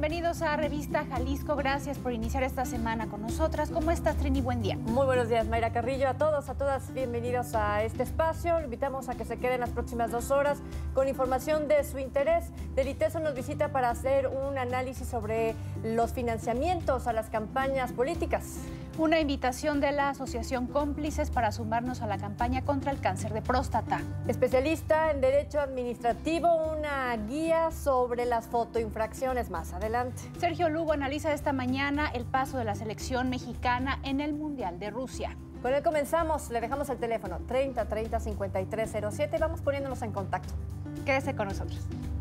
bienvenidos a Revista Jalisco. Gracias por iniciar esta semana con nosotras. ¿Cómo estás, Trini? Buen día. Muy buenos días, Mayra Carrillo. A todos, a todas, bienvenidos a este espacio. Lo invitamos a que se queden las próximas 2 horas con información de su interés. Del ITESO nos visita para hacer un análisis sobre los financiamientos a las campañas políticas. Una invitación de la Asociación Cómplices para sumarnos a la campaña contra el cáncer de próstata. Especialista en Derecho Administrativo, una guía sobre las fotoinfracciones más adelante. Sergio Lugo analiza esta mañana el paso de la selección mexicana en el Mundial de Rusia. Con él comenzamos, le dejamos el teléfono 30 30 53 07 y vamos poniéndonos en contacto. Quédese con nosotros.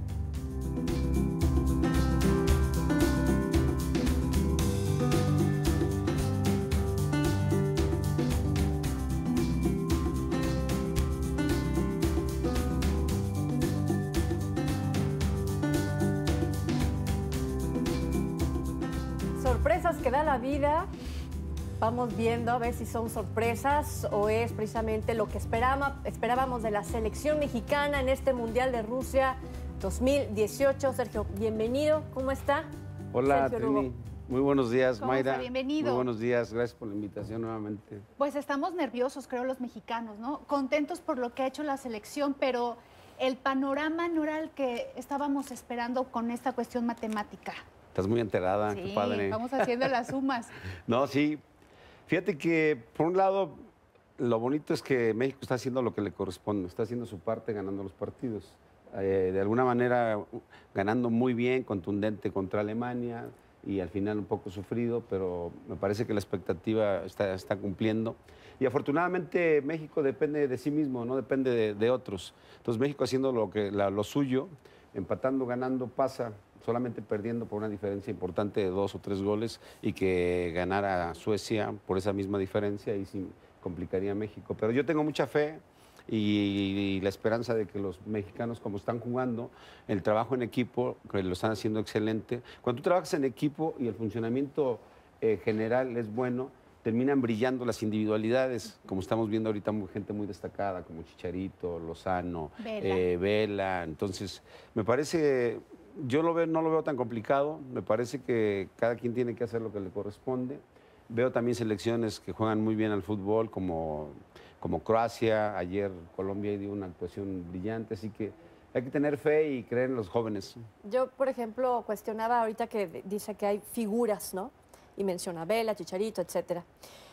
Sorpresas que da la vida, vamos viendo a ver si son sorpresas o es precisamente lo que esperábamos de la selección mexicana en este Mundial de Rusia 2018. Sergio, bienvenido, ¿cómo está? Hola, Sergio Trini. Lugo. Muy buenos días, ¿Cómo Mayra. está? Bienvenido. Muy buenos días, gracias por la invitación nuevamente. Pues estamos nerviosos, creo, los mexicanos, ¿no? Contentos por lo que ha hecho la selección, pero el panorama no era el que estábamos esperando con esta cuestión matemática. Estás muy enterada, Sí, qué padre. vamos haciendo las sumas. No, sí. Fíjate que, por un lado, lo bonito es que México está haciendo lo que le corresponde, está haciendo su parte ganando los partidos. De alguna manera, ganando muy bien, contundente contra Alemania y al final un poco sufrido, pero me parece que la expectativa está cumpliendo. Y afortunadamente México depende de sí mismo, no depende de otros. Entonces México haciendo lo suyo, empatando, ganando, pasa, solamente perdiendo por una diferencia importante de 2 o 3 goles y que ganara Suecia por esa misma diferencia y sí complicaría a México. Pero yo tengo mucha fe y la esperanza de que los mexicanos, como están jugando, el trabajo en equipo, que lo están haciendo excelente. Cuando tú trabajas en equipo y el funcionamiento general es bueno, terminan brillando las individualidades, como estamos viendo ahorita, gente muy destacada, como Chicharito, Lozano, Vela. Entonces, me parece, yo no lo veo tan complicado, me parece que cada quien tiene que hacer lo que le corresponde. Veo también selecciones que juegan muy bien al fútbol, como Croacia. Ayer Colombia dio una actuación brillante, así que hay que tener fe y creer en los jóvenes. Yo, por ejemplo, cuestionaba ahorita que dice que hay figuras, ¿no? Y menciona Vela, Chicharito, etcétera.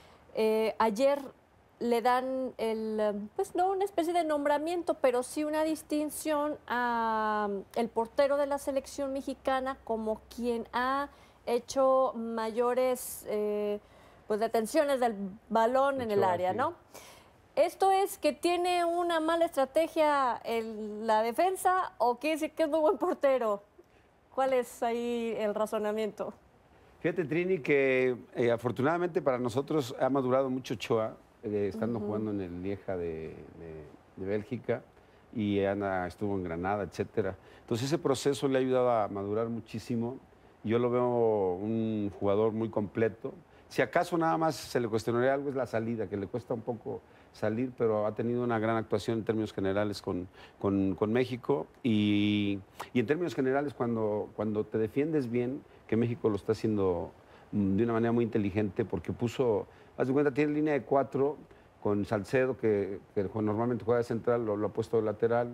Ayer le dan pues no una especie de nombramiento, pero sí una distinción a el portero de la selección mexicana como quien ha hecho mayores pues detenciones del balón en el área, ¿no? ¿Esto es que tiene una mala estrategia en la defensa o quiere decir que es muy buen portero? ¿Cuál es ahí el razonamiento? Fíjate, Trini, que afortunadamente para nosotros ha madurado mucho Ochoa, estando jugando en el Lieja de Bélgica, y Ana estuvo en Granada, etcétera. Entonces ese proceso le ha ayudado a madurar muchísimo. Yo lo veo un jugador muy completo. Si acaso nada más se le cuestionaría algo es la salida, que le cuesta un poco salir, pero ha tenido una gran actuación en términos generales con México. Y en términos generales, cuando te defiendes bien, que México lo está haciendo de una manera muy inteligente, porque haz de cuenta, tiene línea de 4 con Salcedo, que normalmente juega de central, lo ha puesto de lateral,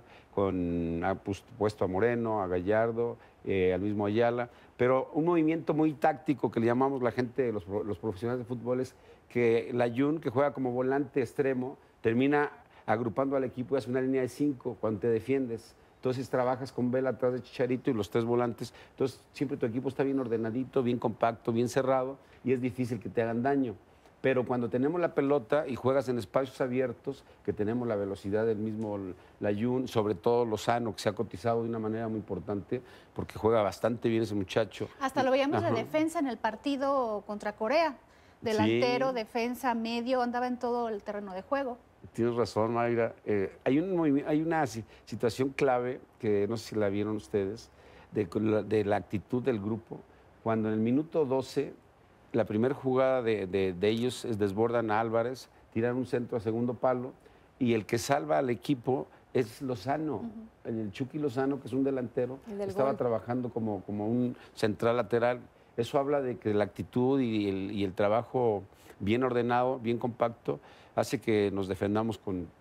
ha puesto a Moreno, a Gallardo, al mismo Ayala, pero un movimiento muy táctico que le llamamos la gente, los profesionales de fútbol, es que Layún, que juega como volante extremo, termina agrupando al equipo y hace una línea de 5 cuando te defiendes. Entonces trabajas con Vela atrás de Chicharito y los 3 volantes. Entonces siempre tu equipo está bien ordenadito, bien compacto, bien cerrado y es difícil que te hagan daño. Pero cuando tenemos la pelota y juegas en espacios abiertos, que tenemos la velocidad del mismo Layún, sobre todo Lozano, que se ha cotizado de una manera muy importante, porque juega bastante bien ese muchacho. Hasta lo veíamos de defensa en el partido contra Corea. Delantero, sí, defensa, medio, andaba en todo el terreno de juego. Tienes razón, Mayra. Hay una situación clave, que no sé si la vieron ustedes, de la actitud del grupo, cuando en el minuto 12, la primera jugada de ellos desbordan a Álvarez, tiran un centro a segundo palo, y el que salva al equipo es Lozano, el Chucky Lozano, que es un delantero, estaba gol. trabajando como un central lateral. Eso habla de que la actitud y el trabajo bien ordenado, bien compacto, hace que nos defendamos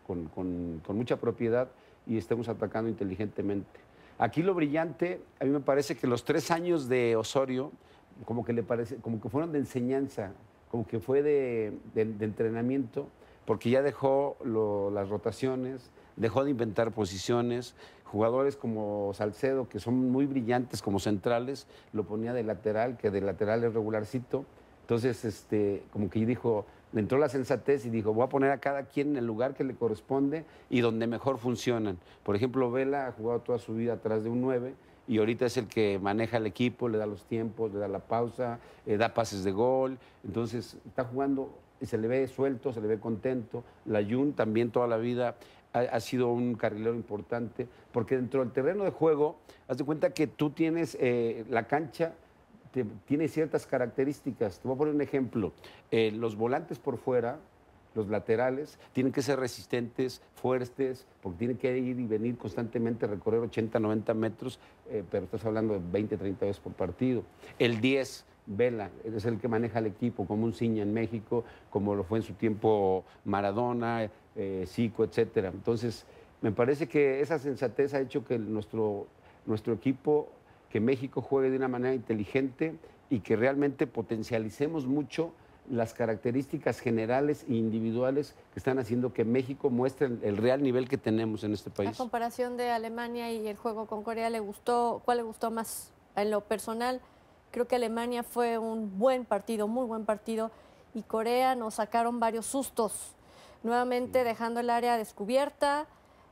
con mucha propiedad y estemos atacando inteligentemente. Aquí lo brillante, a mí me parece que los 3 años de Osorio, como que fueron de enseñanza, como que fue de entrenamiento, porque ya dejó las rotaciones, dejó de inventar posiciones, jugadores como Salcedo, que son muy brillantes como centrales, lo ponía de lateral, que de lateral es regularcito. Entonces, como que dijo, le entró la sensatez y dijo, voy a poner a cada quien en el lugar que le corresponde y donde mejor funcionan. Por ejemplo, Vela ha jugado toda su vida atrás de un 9 y ahorita es el que maneja el equipo, le da los tiempos, le da la pausa, da pases de gol. Entonces, está jugando y se le ve suelto, se le ve contento. Layún también toda la vida ha sido un carrilero importante, porque dentro del terreno de juego, haz de cuenta que tú tienes la cancha, tiene ciertas características. Te voy a poner un ejemplo. Los volantes por fuera, los laterales, tienen que ser resistentes, fuertes, porque tienen que ir y venir constantemente, recorrer 80, 90 metros, pero estás hablando de 20, 30 veces por partido. El 10, Vela, es el que maneja el equipo, como un Ciña en México, como lo fue en su tiempo Maradona, Zico, etcétera. Entonces, me parece que esa sensatez ha hecho que nuestro equipo, que México juegue de una manera inteligente y que realmente potencialicemos mucho las características generales e individuales que están haciendo que México muestre el real nivel que tenemos en este país. La comparación de Alemania y el juego con Corea, ¿cuál le gustó más? En lo personal, creo que Alemania fue un buen partido, muy buen partido, y Corea nos sacaron varios sustos, nuevamente dejando el área descubierta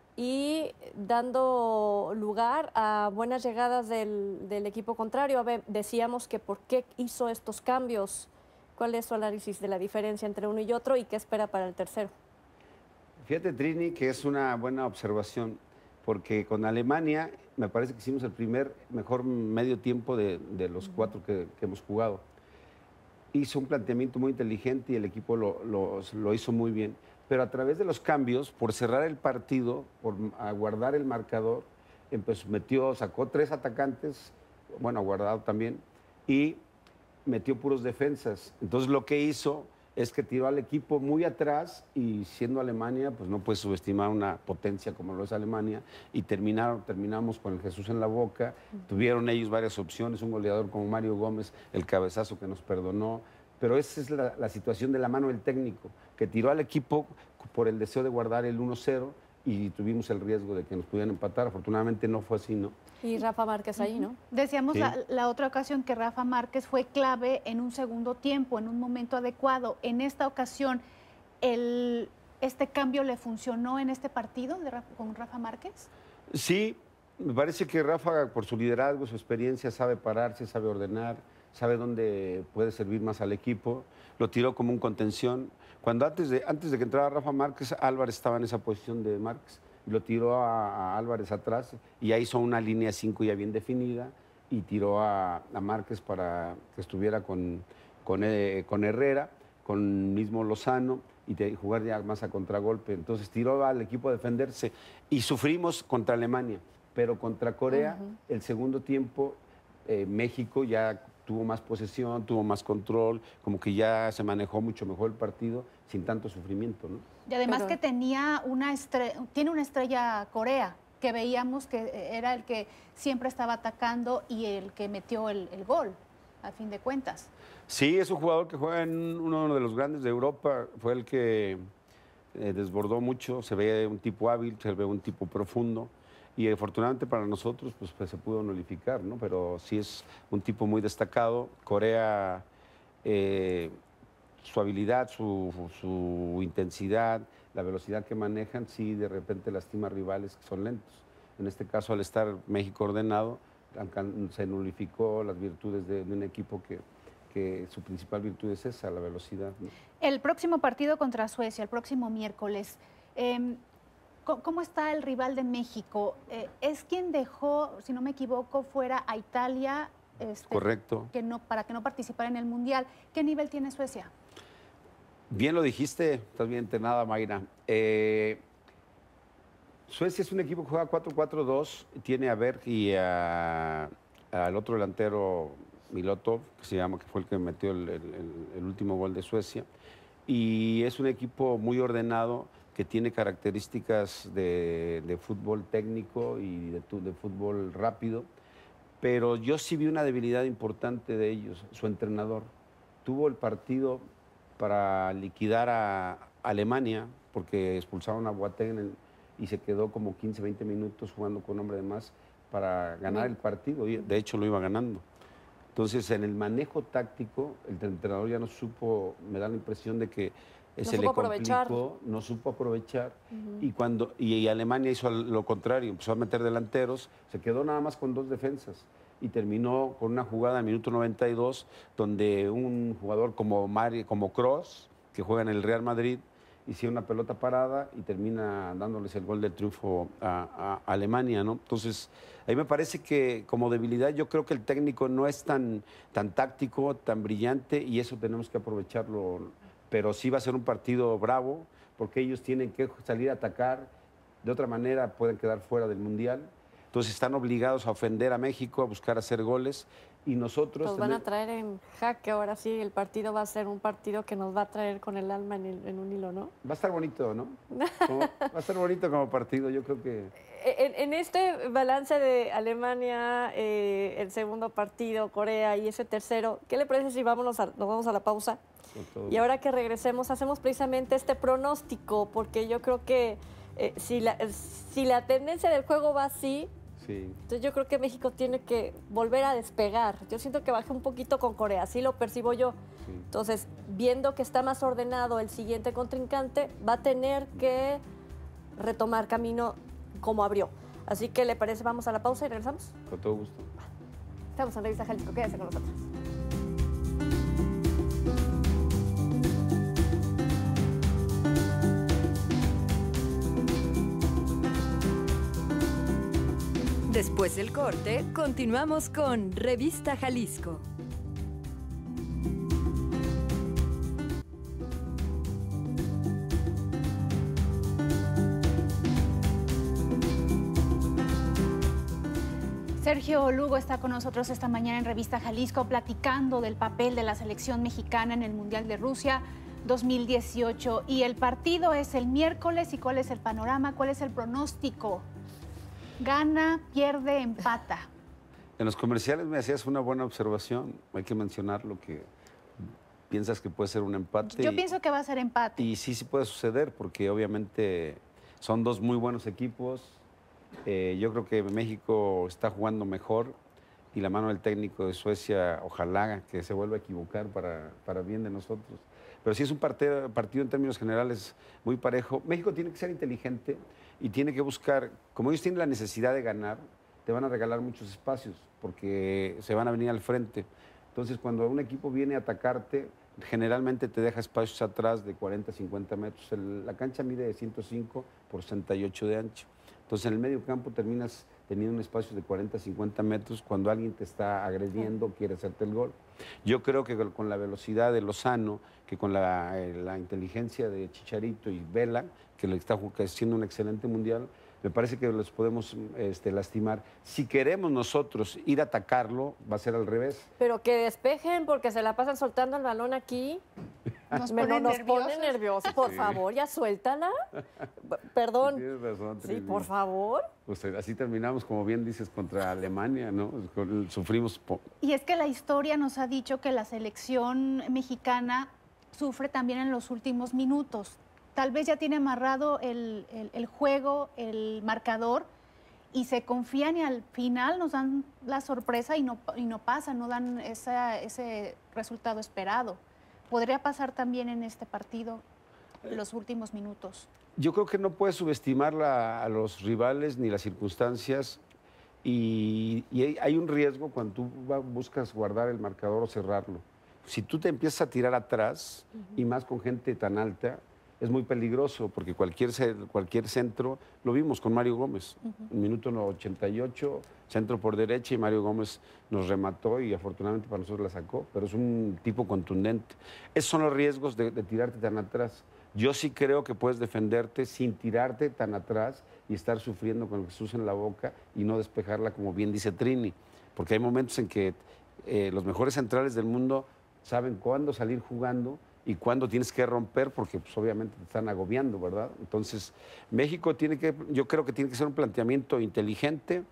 y dando lugar a buenas llegadas del equipo contrario. A ver, decíamos que por qué hizo estos cambios. ¿Cuál es su análisis de la diferencia entre uno y otro y qué espera para el tercero? Fíjate, Trini, que es una buena observación, porque con Alemania me parece que hicimos el mejor medio tiempo de los 4 que hemos jugado. Hizo un planteamiento muy inteligente y el equipo lo hizo muy bien. Pero a través de los cambios, por cerrar el partido, por aguardar el marcador, sacó 3 atacantes, bueno, aguardado también, y metió puros defensas. Entonces lo que hizo es que tiró al equipo muy atrás y siendo Alemania, pues no puedes subestimar una potencia como lo es Alemania y terminamos con el Jesús en la boca. Tuvieron ellos varias opciones, un goleador como Mario Gómez, el cabezazo que nos perdonó. Pero esa es la situación de la mano del técnico, que tiró al equipo por el deseo de guardar el 1-0 y tuvimos el riesgo de que nos pudieran empatar. Afortunadamente no fue así, ¿no? Y Rafa Márquez ahí, ¿no? Decíamos Sí. la otra ocasión que Rafa Márquez fue clave en un segundo tiempo, en un momento adecuado. En esta ocasión, ¿este cambio le funcionó en este partido con Rafa Márquez? Sí, me parece que Rafa, por su liderazgo, su experiencia, sabe pararse, sabe ordenar, sabe dónde puede servir más al equipo. Lo tiró como un contención. Cuando antes de que entrara Rafa Márquez, Álvarez estaba en esa posición de Márquez. Lo tiró a Álvarez atrás y ya hizo una línea 5 ya bien definida y tiró a Márquez para que estuviera con Herrera, con mismo Lozano y jugar ya más a contragolpe. Entonces tiró al equipo a defenderse y sufrimos contra Alemania, pero contra Corea el segundo tiempo México ya tuvo más posesión, tuvo más control, como que ya se manejó mucho mejor el partido sin tanto sufrimiento, ¿no? Y además Pero- que tiene una estrella Corea, que veíamos que era el que siempre estaba atacando y el que metió el gol, a fin de cuentas. Sí, es un jugador que juega en uno de los grandes de Europa, fue el que desbordó mucho, se ve un tipo hábil, se ve un tipo profundo y afortunadamente para nosotros pues se pudo nulificar, ¿no? Pero sí es un tipo muy destacado. Corea, su habilidad, su intensidad, la velocidad que manejan, sí de repente lastima a rivales que son lentos. En este caso, al estar México ordenado, se nulificó las virtudes de un equipo que su principal virtud es esa, la velocidad, ¿no? El próximo partido contra Suecia, el próximo miércoles, ¿cómo está el rival de México? ¿Es quien dejó, si no me equivoco, fuera a Italia Correcto. para que no participara en el Mundial? ¿Qué nivel tiene Suecia? Bien lo dijiste, estás bien entrenada, Mayra. Suecia es un equipo que juega 4-4-2, tiene a Berg y al otro delantero, Milotov, que se llama, que fue el que metió el último gol de Suecia. Y es un equipo muy ordenado, que tiene características de fútbol técnico y de fútbol rápido. Pero yo sí vi una debilidad importante de ellos, su entrenador. Tuvo el partido para liquidar a Alemania, porque expulsaron a Boateng y se quedó como 15, 20 minutos jugando con hombre de más para ganar el partido. Y de hecho lo iba ganando. Entonces, en el manejo táctico, el entrenador ya no supo, me da la impresión de que se le complicó, no supo aprovechar. Y Alemania hizo lo contrario, empezó a meter delanteros, se quedó nada más con 2 defensas y terminó con una jugada al minuto 92 donde un jugador como Kroos, que juega en el Real Madrid, hicieron una pelota parada y termina dándoles el gol del triunfo a Alemania, ¿no? Entonces, ahí me parece que como debilidad yo creo que el técnico no es tan táctico, tan brillante y eso tenemos que aprovecharlo. Pero sí va a ser un partido bravo porque ellos tienen que salir a atacar, de otra manera pueden quedar fuera del Mundial. Entonces están obligados a ofender a México, a buscar hacer goles. Y nosotros... Nos van a traer en jaque, ahora sí, el partido va a ser un partido que nos va a traer con el alma en un hilo, ¿no? Va a estar bonito, ¿no? Va a estar bonito como partido, yo creo que... En este balance de Alemania, el segundo partido, Corea y ese tercero, ¿qué le parece si nos vamos a la pausa? Y ahora que regresemos, hacemos precisamente este pronóstico, porque yo creo que si la tendencia del juego va así... Sí. Entonces yo creo que México tiene que volver a despegar. Yo siento que bajé un poquito con Corea, así lo percibo yo. Sí. Entonces, viendo que está más ordenado el siguiente contrincante, va a tener que retomar camino como abrió. Así que, ¿le parece? Vamos a la pausa y regresamos. Con todo gusto. Estamos en Revista Jalisco, quédese con nosotros. Después del corte, continuamos con Revista Jalisco. Sergio Lugo está con nosotros esta mañana en Revista Jalisco platicando del papel de la selección mexicana en el Mundial de Rusia 2018. Y el partido es el miércoles. ¿Y cuál es el panorama? ¿Cuál es el pronóstico? Gana, pierde, empata. En los comerciales me hacías una buena observación. Hay que mencionar lo que piensas que puede ser un empate. Yo pienso que va a ser empate. Y sí puede suceder porque obviamente son 2 muy buenos equipos. Yo creo que México está jugando mejor y la mano del técnico de Suecia, ojalá que se vuelva a equivocar para bien de nosotros. Pero sí es un partido en términos generales muy parejo. México tiene que ser inteligente y tiene que buscar, como ellos tienen la necesidad de ganar, te van a regalar muchos espacios porque se van a venir al frente. Entonces, cuando un equipo viene a atacarte, generalmente te deja espacios atrás de 40, 50 metros. La cancha mide 105 por 68 de ancho. Entonces, en el medio campo terminas teniendo un espacio de 40, 50 metros cuando alguien te está agrediendo, quiere hacerte el gol. Yo creo que con la velocidad de Lozano, que con la inteligencia de Chicharito y Vela, que le está haciendo un excelente mundial, me parece que los podemos lastimar. Si queremos nosotros ir a atacarlo, va a ser al revés. Pero que despejen porque se la pasan soltando el balón aquí. Nos ponen nerviosos. Por favor, ya suéltala. Perdón. Tienes razón, Trini. Sí, por favor. Pues así terminamos, como bien dices, contra Alemania, ¿no? Sufrimos. Y es que la historia nos ha dicho que la selección mexicana sufre también en los últimos minutos. Tal vez ya tiene amarrado el juego, el marcador, y se confían y al final nos dan la sorpresa y no pasa, no dan ese resultado esperado. ¿Podría pasar también en este partido en los últimos minutos? Yo creo que no puedes subestimar a los rivales ni las circunstancias y hay un riesgo cuando tú buscas guardar el marcador o cerrarlo. Si tú te empiezas a tirar atrás, y más con gente tan alta, es muy peligroso porque cualquier centro, lo vimos con Mario Gómez, minuto 88, centro por derecha y Mario Gómez nos remató y afortunadamente para nosotros la sacó, pero es un tipo contundente. Esos son los riesgos de tirarte tan atrás. Yo sí creo que puedes defenderte sin tirarte tan atrás y estar sufriendo con el Jesús en la boca y no despejarla, como bien dice Trini, porque hay momentos en que los mejores centrales del mundo saben cuándo salir jugando y cuándo tienes que romper, porque pues, obviamente te están agobiando, ¿verdad? Entonces, México yo creo que tiene que ser un planteamiento inteligente,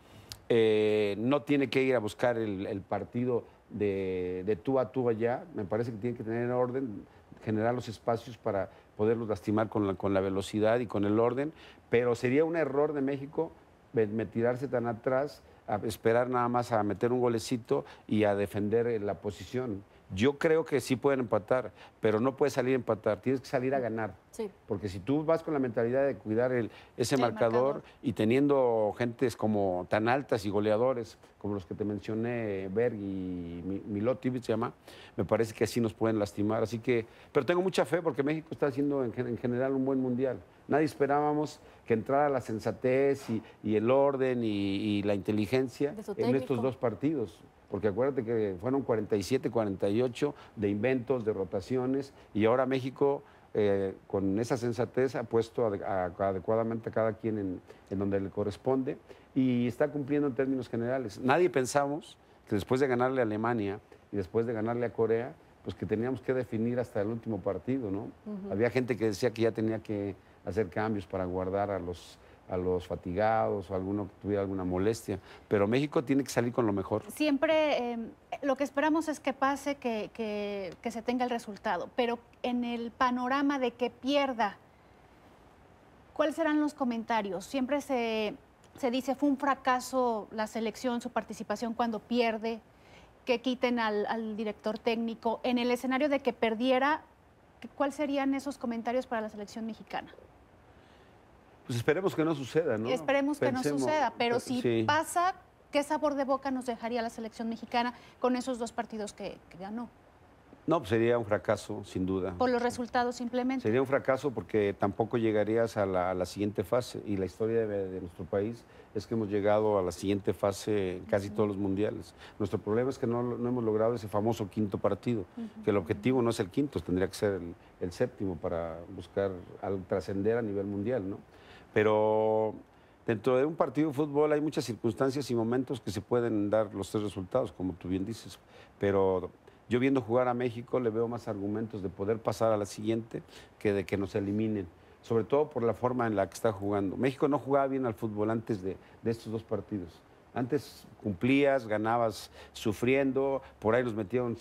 no tiene que ir a buscar el partido de tú a tú allá, me parece que tiene que tener orden, generar los espacios para poderlos lastimar con la velocidad y con el orden, pero sería un error de México tirarse tan atrás, a esperar nada más a meter un golecito y a defender la posición. Yo creo que sí pueden empatar, pero no puedes salir a empatar, tienes que salir a ganar. Sí. Porque si tú vas con la mentalidad de cuidar ese marcador y teniendo gentes como tan altas y goleadores como los que te mencioné, Berg y Milotovic se llama, me parece que así nos pueden lastimar. Así que, pero tengo mucha fe porque México está haciendo en general un buen mundial. Nadie esperábamos que entrara la sensatez y el orden y la inteligencia en estos dos partidos. Porque acuérdate que fueron 47, 48 de inventos, de rotaciones, y ahora México, con esa sensatez, ha puesto adecuadamente a cada quien en donde le corresponde y está cumpliendo en términos generales. Nadie pensamos que después de ganarle a Alemania y después de ganarle a Corea, pues que teníamos que definir hasta el último partido, ¿no? Había gente que decía que ya tenía que hacer cambios para guardar a los fatigados o alguno que tuviera alguna molestia, pero México tiene que salir con lo mejor. Siempre lo que esperamos es que pase, que se tenga el resultado, pero en el panorama de que pierda, ¿cuáles serán los comentarios? Siempre se dice, fue un fracaso la selección, su participación cuando pierde, que quiten al director técnico. En el escenario de que perdiera, ¿cuáles serían esos comentarios para la selección mexicana? Pues esperemos que no suceda, ¿no? Esperemos que no suceda, pero si sí pasa, ¿qué sabor de boca nos dejaría la selección mexicana con esos dos partidos que ganó? No, pues sería un fracaso, sin duda. Por los resultados simplemente. Sería un fracaso porque tampoco llegarías a la siguiente fase. Y la historia de nuestro país es que hemos llegado a la siguiente fase en casi todos los mundiales. Nuestro problema es que no hemos logrado ese famoso quinto partido, que el objetivo no es el quinto, tendría que ser el séptimo para buscar trascender a nivel mundial, ¿no? Pero dentro de un partido de fútbol hay muchas circunstancias y momentos que se pueden dar los tres resultados, como tú bien dices. Pero yo viendo jugar a México le veo más argumentos de poder pasar a la siguiente que de que nos eliminen, sobre todo por la forma en la que está jugando. México no jugaba bien al fútbol antes de estos dos partidos. Antes cumplías, ganabas sufriendo, por ahí nos metieron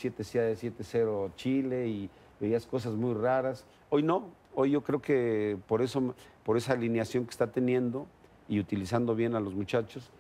7-0 Chile y veías cosas muy raras. Hoy no, hoy yo creo que por esa alineación que está teniendo y utilizando bien a los muchachos,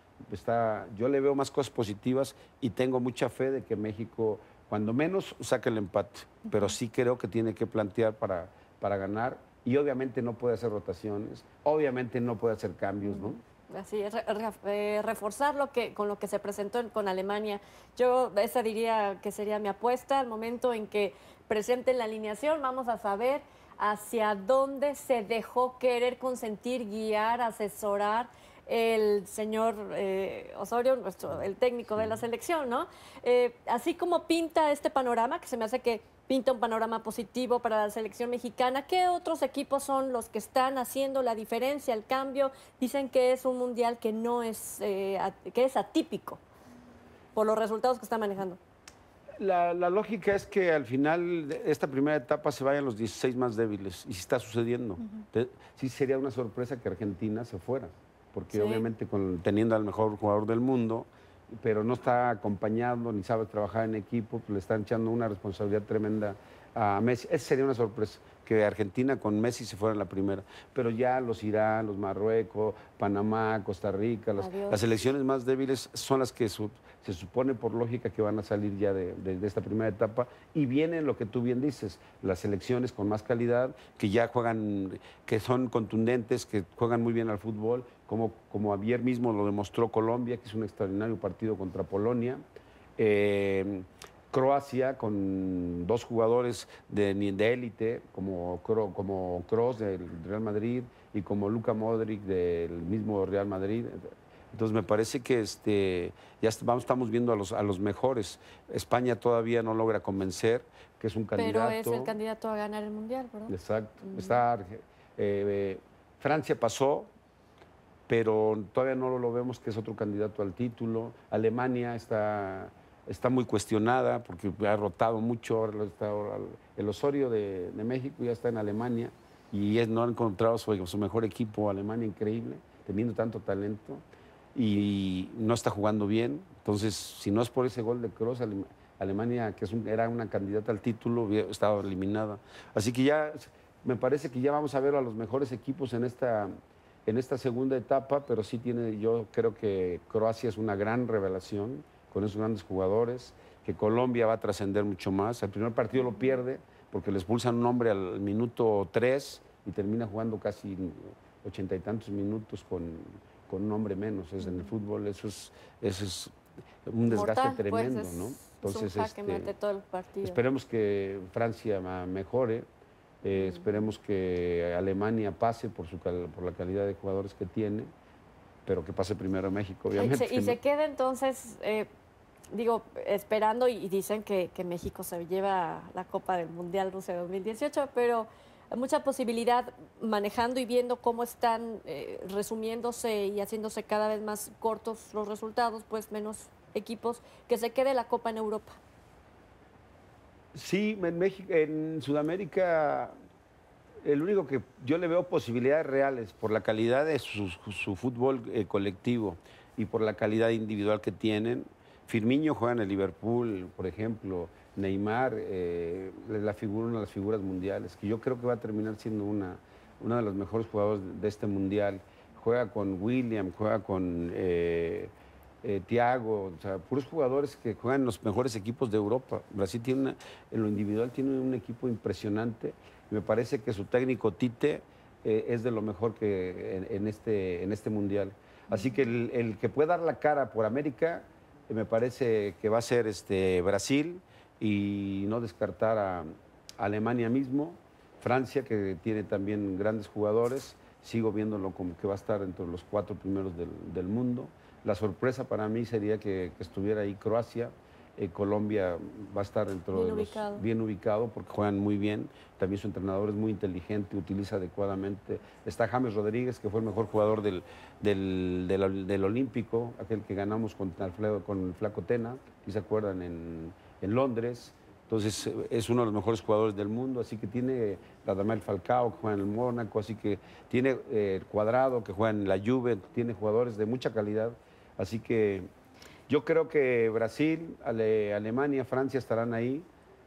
yo le veo más cosas positivas y tengo mucha fe de que México, cuando menos, saque el empate. Pero sí creo que tiene que plantear para ganar y obviamente no puede hacer rotaciones, obviamente no puede hacer cambios, ¿no? Así es, reforzar con lo que se presentó con Alemania. Yo esa diría que sería mi apuesta. Al momento en que presenten la alineación, vamos a saber hacia dónde se dejó querer consentir, guiar, asesorar el señor Osorio, el técnico de la selección, ¿no? Así como pinta este panorama, que se me hace que pinta un panorama positivo para la selección mexicana, ¿qué otros equipos son los que están haciendo la diferencia, el cambio? Dicen que es un mundial que no es, que es atípico por los resultados que está manejando. La lógica es que al final de esta primera etapa se vayan los 16 más débiles, y sí está sucediendo. Sí sería una sorpresa que Argentina se fuera, porque obviamente teniendo al mejor jugador del mundo, pero no está acompañando ni sabe trabajar en equipo, pues le están echando una responsabilidad tremenda a Messi. Esa sería una sorpresa, que Argentina con Messi se fuera en la primera. Pero ya los Irán, los Marruecos, Panamá, Costa Rica, las selecciones más débiles son las que se supone por lógica que van a salir ya de esta primera etapa. Y vienen lo que tú bien dices, las selecciones con más calidad, que ya juegan, que son contundentes, que juegan muy bien al fútbol, como ayer mismo lo demostró Colombia, que es un extraordinario partido contra Polonia. Croacia, con dos jugadores de élite, como Kroos del Real Madrid y como Luka Modric del mismo Real Madrid. Entonces me parece que estamos viendo a los mejores. España todavía no logra convencer, que es un candidato. Pero es el candidato a ganar el Mundial, ¿verdad? Exacto. Francia pasó, pero todavía no lo vemos que es otro candidato al título. Alemania está muy cuestionada porque ha rotado mucho. Ahora el Osorio de México ya está en Alemania y no ha encontrado su mejor equipo. Alemania, increíble, teniendo tanto talento, y no está jugando bien. Entonces, si no es por ese gol de Kroos, Alemania, que era una candidata al título, hubiera estado eliminada. Así que ya me parece que ya vamos a ver a los mejores equipos en esta segunda etapa, pero sí yo creo que Croacia es una gran revelación con esos grandes jugadores, que Colombia va a trascender mucho más. El primer partido lo pierde porque le expulsan un hombre al minuto 3 y termina jugando casi 80 y tantos minutos con un hombre menos. En el fútbol eso es un desgaste Mortal, tremendo, pues, ¿no? Entonces, un jaque mate todo el partido. Esperemos que Francia mejore, esperemos que Alemania pase por la calidad de jugadores que tiene, pero que pase primero México, obviamente. Y se queda entonces, esperando, y dicen que México se lleva la Copa del Mundial Rusia 2018, pero hay mucha posibilidad, manejando y viendo cómo están resumiéndose y haciéndose cada vez más cortos los resultados, pues menos equipos, que se quede la Copa en Europa. Sí, en Sudamérica, el único que yo le veo posibilidades reales por la calidad de su fútbol colectivo y por la calidad individual que tienen. Firmino juega en el Liverpool, por ejemplo. Neymar, una de las figuras mundiales, que yo creo que va a terminar siendo uno de los mejores jugadores de este mundial. Juega con William, juega con Thiago, o sea, puros jugadores que juegan en los mejores equipos de Europa. Brasil en lo individual tiene un equipo impresionante. Me parece que su técnico Tite es de lo mejor que en este mundial. Así que el que puede dar la cara por América, me parece que va a ser Brasil, y no descartar a Alemania mismo, Francia, que tiene también grandes jugadores. Sigo viéndolo como que va a estar entre los 4 primeros del mundo. La sorpresa para mí sería que estuviera ahí Croacia. Colombia va a estar bien ubicado porque juegan muy bien. También su entrenador es muy inteligente, utiliza adecuadamente. Está James Rodríguez, que fue el mejor jugador del Olímpico, aquel que ganamos con el Flaco Tena, si se acuerdan, en Londres. Entonces es uno de los mejores jugadores del mundo, así que tiene Radamel Falcao, que juega en el Mónaco, así que tiene el Cuadrado, que juega en la Juve, tiene jugadores de mucha calidad. Así que yo creo que Brasil, Alemania, Francia estarán ahí,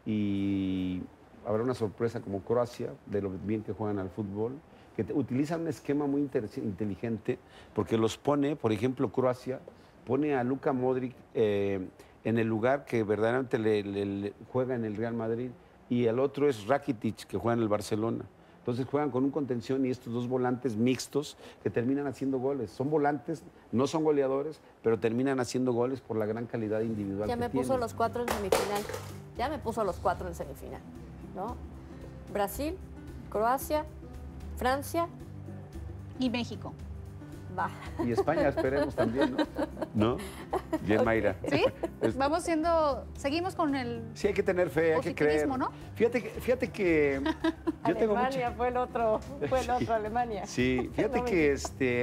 y habrá una sorpresa como Croacia, de lo bien que juegan al fútbol, que utilizan un esquema muy inteligente, porque los pone, por ejemplo, Croacia pone a Luka Modric en el lugar que verdaderamente le juega en el Real Madrid, y el otro es Rakitic, que juega en el Barcelona. Entonces juegan con un contención y estos dos volantes mixtos que terminan haciendo goles. Son volantes, no son goleadores, pero terminan haciendo goles por la gran calidad individual que tienen. Ya me puso los 4 en semifinal. Ya me puso los 4 en semifinal, ¿no? Brasil, Croacia, Francia y México. Va. Y España, esperemos también, ¿no? ¿No? Bien, Mayra. Sí, seguimos con el Sí, hay que tener fe, hay que creer. ¿no? Fíjate que yo tengo Alemania fue el otro Alemania. Sí, fíjate que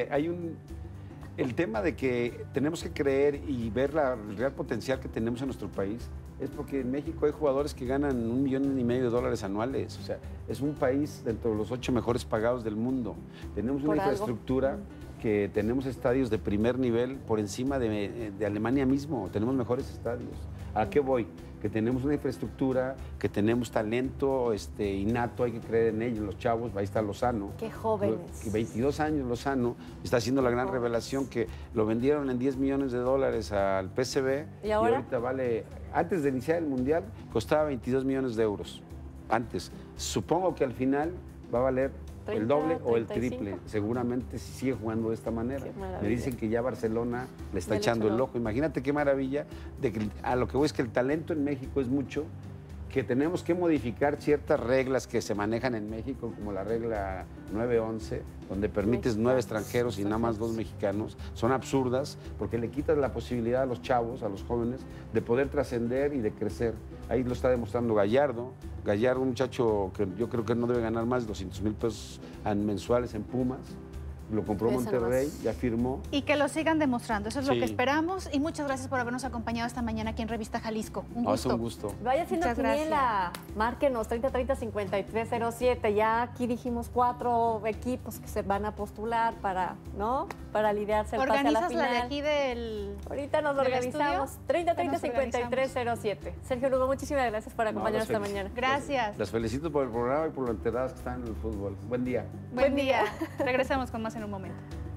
el tema de que tenemos que creer y ver el real potencial que tenemos en nuestro país es porque en México hay jugadores que ganan $1,5 millones anuales. O sea, es un país dentro de los 8 mejores pagados del mundo. Tenemos una infraestructura que tenemos estadios de primer nivel por encima de Alemania mismo. Tenemos mejores estadios. ¿A qué voy? Que tenemos una infraestructura, que tenemos talento innato, hay que creer en ellos, los chavos. Ahí está Lozano. Qué jóvenes. 22 años Lozano, está haciendo la gran revelación, que lo vendieron en $10 millones al PSV. ¿Y ahora? Ahorita vale, antes de iniciar el Mundial, costaba 22 millones de euros. Antes. Supongo que al final va a valer 30, el doble o el triple, seguramente, si sigue jugando de esta manera. Me dicen que ya Barcelona le está echando el ojo. Imagínate qué maravilla, a lo que voy es que el talento en México es mucho, que tenemos que modificar ciertas reglas que se manejan en México, como la regla 911, donde permites 9 extranjeros y nada más 2 mexicanos, son absurdas porque le quitas la posibilidad a los chavos, a los jóvenes, de poder trascender y de crecer. Ahí lo está demostrando Gallardo. Gallardo, un muchacho que yo creo que no debe ganar más de 200,000 pesos mensuales en Pumas. Lo compró Monterrey, ya firmó. Y que lo sigan demostrando, eso es lo Sí. que esperamos. Y muchas gracias por habernos acompañado esta mañana aquí en Revista Jalisco. Un No, es gusto. un gusto. Vaya haciendo Muchas quiniela, márquenos 3030-5307. Ya aquí dijimos 4 equipos que se van a postular para, ¿no? Para lidiarse el pase a la ¿Organizas final. la de aquí del...? Ahorita nos del organizamos. estudio? 3030-5307. Sergio Lugo, muchísimas gracias por acompañarnos esta mañana. Gracias. Las felicito por el programa y por lo enteradas que están en el fútbol. Buen día. Buen día. Regresamos con más en un momento.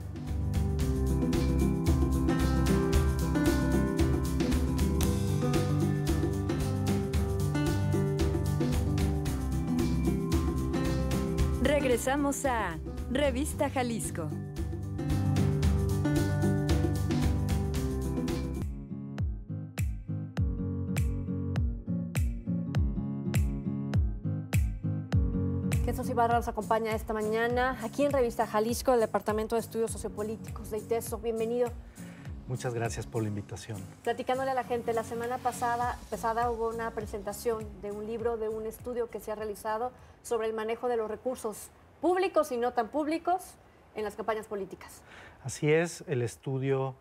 Regresamos a Revista Jalisco. Jesús Ibarra nos acompaña esta mañana aquí en Revista Jalisco, del Departamento de Estudios Sociopolíticos de ITESO. Bienvenido. Muchas gracias por la invitación. Platicándole a la gente, la semana pasada hubo una presentación de un libro, de un estudio que se ha realizado sobre el manejo de los recursos públicos y no tan públicos en las campañas políticas. Así es, el estudio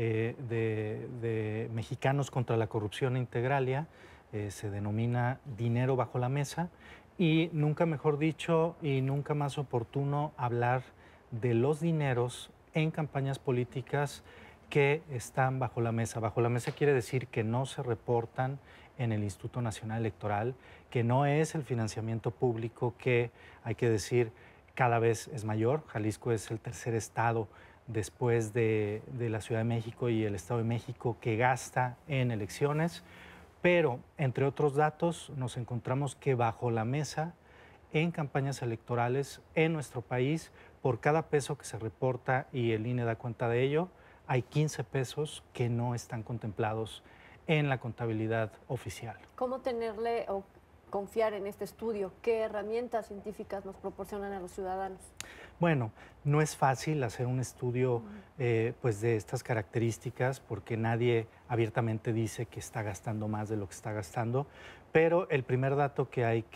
de Mexicanos contra la Corrupción e Integralia se denomina Dinero bajo la mesa, y nunca mejor dicho y nunca más oportuno hablar de los dineros en campañas políticas que están bajo la mesa. Bajo la mesa quiere decir que no se reportan en el Instituto Nacional Electoral, que no es el financiamiento público que, hay que decir, cada vez es mayor. Jalisco es el tercer estado después de la Ciudad de México y el Estado de México que gasta en elecciones. Pero, entre otros datos, nos encontramos que bajo la mesa, en campañas electorales en nuestro país, por cada peso que se reporta, y el INE da cuenta de ello, hay 15 pesos que no están contemplados en la contabilidad oficial. ¿Cómo tenerle o confiar en este estudio? ¿Qué herramientas científicas nos proporcionan a los ciudadanos? Bueno, no es fácil hacer un estudio pues de estas características, porque nadie abiertamente dice que está gastando más de lo que está gastando, pero el primer dato que hay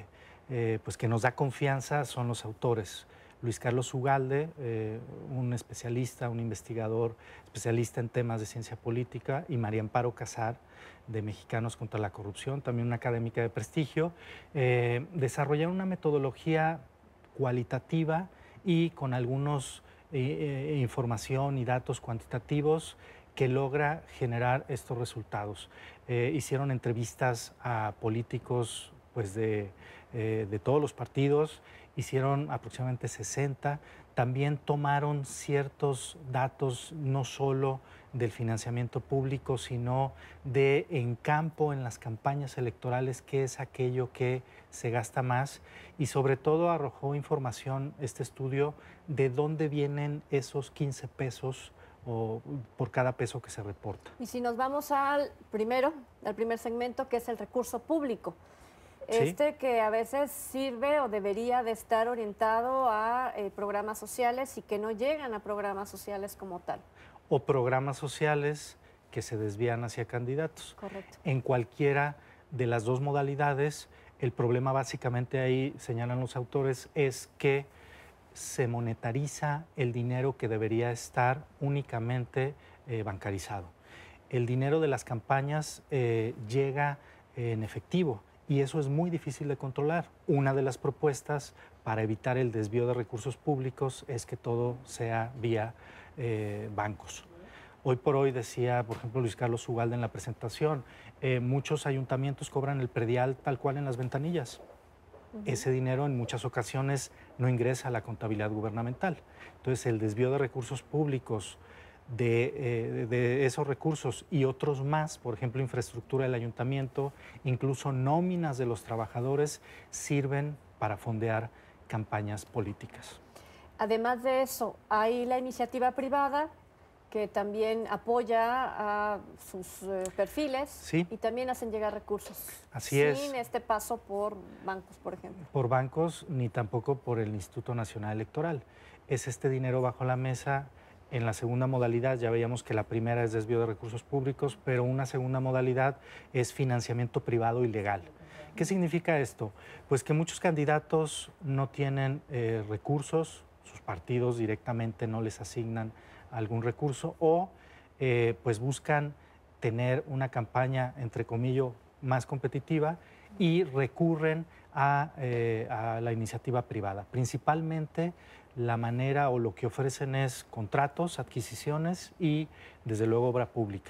pues que nos da confianza son los autores. Luis Carlos Ugalde, un especialista, un investigador especialista en temas de ciencia política, y María Amparo Casar, de Mexicanos contra la Corrupción, también una académica de prestigio, desarrollaron una metodología cualitativa y con algunos información y datos cuantitativos que logra generar estos resultados. Hicieron entrevistas a políticos pues, de todos los partidos, hicieron aproximadamente 60, también tomaron ciertos datos no solo del financiamiento público, sino de en campo, en las campañas electorales, qué es aquello que se gasta más, y sobre todo arrojó información este estudio de dónde vienen esos 15 pesos o por cada peso que se reporta. Y si nos vamos al primer segmento, que es el recurso público. Sí. Que a veces sirve o debería de estar orientado a programas sociales y que no llegan a programas sociales como tal. O programas sociales que se desvían hacia candidatos. Correcto. En cualquiera de las dos modalidades, el problema básicamente ahí, señalan los autores, es que se monetariza el dinero que debería estar únicamente bancarizado. El dinero de las campañas llega en efectivo, y eso es muy difícil de controlar. Una de las propuestas para evitar el desvío de recursos públicos es que todo sea vía bancos. Hoy por hoy, decía, por ejemplo, Luis Carlos Ugalde en la presentación, muchos ayuntamientos cobran el predial tal cual en las ventanillas. Ese dinero en muchas ocasiones no ingresa a la contabilidad gubernamental. Entonces, el desvío de recursos públicos de esos recursos y otros más, por ejemplo, infraestructura del ayuntamiento, incluso nóminas de los trabajadores, sirven para fondear campañas políticas. Además de eso, hay la iniciativa privada que también apoya a sus perfiles Sí. y también hacen llegar recursos. Así es. Sin este paso por bancos, por ejemplo. Por bancos ni tampoco por el Instituto Nacional Electoral. Es este dinero bajo la mesa. En la segunda modalidad ya veíamos que la primera es desvío de recursos públicos, pero una segunda modalidad es financiamiento privado ilegal. ¿Qué significa esto? Pues que muchos candidatos no tienen recursos, sus partidos directamente no les asignan algún recurso o pues buscan tener una campaña, entre comillas, más competitiva y recurren a la iniciativa privada. Principalmente la manera o lo que ofrecen es contratos, adquisiciones y desde luego obra pública.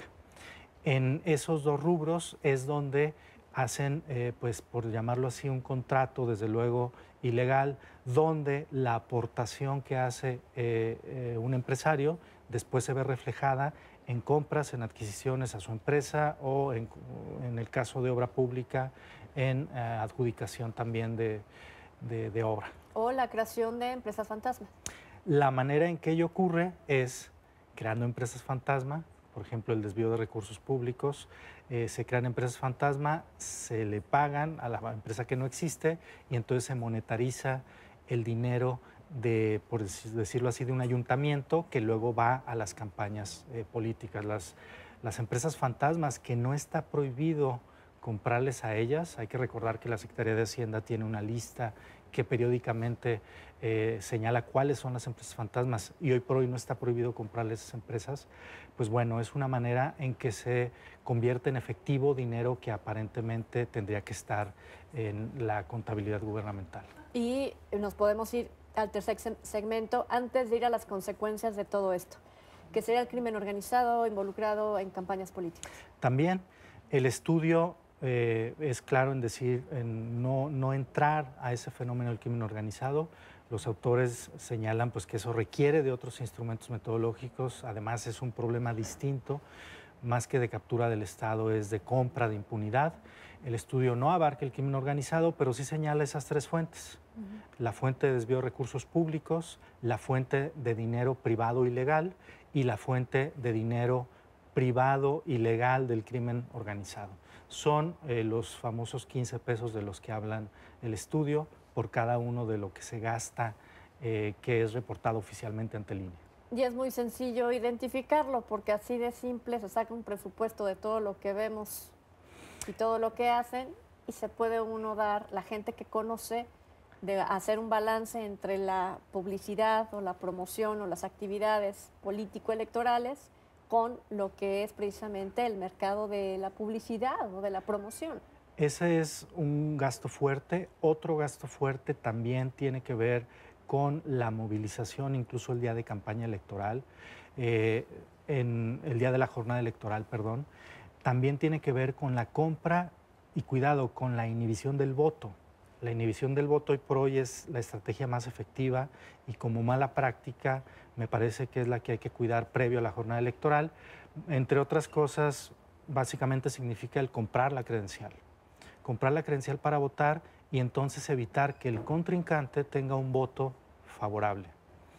En esos dos rubros es donde hacen, pues por llamarlo así, un contrato desde luego ilegal, donde la aportación que hace un empresario después se ve reflejada en compras, en adquisiciones a su empresa o en el caso de obra pública, en adjudicación también de obra. O la creación de empresas fantasma. La manera en que ello ocurre es creando empresas fantasma, por ejemplo, el desvío de recursos públicos, se crean empresas fantasma, se le pagan a la empresa que no existe y entonces se monetariza el dinero de, por decirlo así, de un ayuntamiento que luego va a las campañas políticas. Las empresas fantasmas, que no está prohibido comprarles a ellas, hay que recordar que la Secretaría de Hacienda tiene una lista que periódicamente señala cuáles son las empresas fantasmas y hoy por hoy no está prohibido comprarles esas empresas, pues bueno, es una manera en que se convierte en efectivo dinero que aparentemente tendría que estar en la contabilidad gubernamental. Y nos podemos ir al tercer segmento antes de ir a las consecuencias de todo esto, que sería el crimen organizado involucrado en campañas políticas. También el estudio es claro en decir, en no entrar a ese fenómeno del crimen organizado. Los autores señalan pues, que eso requiere de otros instrumentos metodológicos, además es un problema distinto, más que de captura del Estado, es de compra de impunidad. El estudio no abarca el crimen organizado, pero sí señala esas tres fuentes. La fuente de desvío de recursos públicos, la fuente de dinero privado ilegal y la fuente de dinero privado ilegal del crimen organizado. Son los famosos 15 pesos de los que hablan el estudio por cada uno de lo que se gasta, que es reportado oficialmente ante el INE. Y es muy sencillo identificarlo, porque así de simple se saca un presupuesto de todo lo que vemos y todo lo que hacen, y se puede uno dar, la gente que conoce, de hacer un balance entre la publicidad o la promoción o las actividades político-electorales con lo que es precisamente el mercado de la publicidad o de la promoción. Ese es un gasto fuerte. Otro gasto fuerte también tiene que ver con la movilización, incluso el día de campaña electoral, en el día de la jornada electoral, perdón. También tiene que ver con la compra y, cuidado, con la inhibición del voto. La inhibición del voto hoy por hoy es la estrategia más efectiva y como mala práctica me parece que es la que hay que cuidar previo a la jornada electoral. Entre otras cosas, básicamente significa el comprar la credencial. Comprar la credencial para votar y entonces evitar que el contrincante tenga un voto favorable.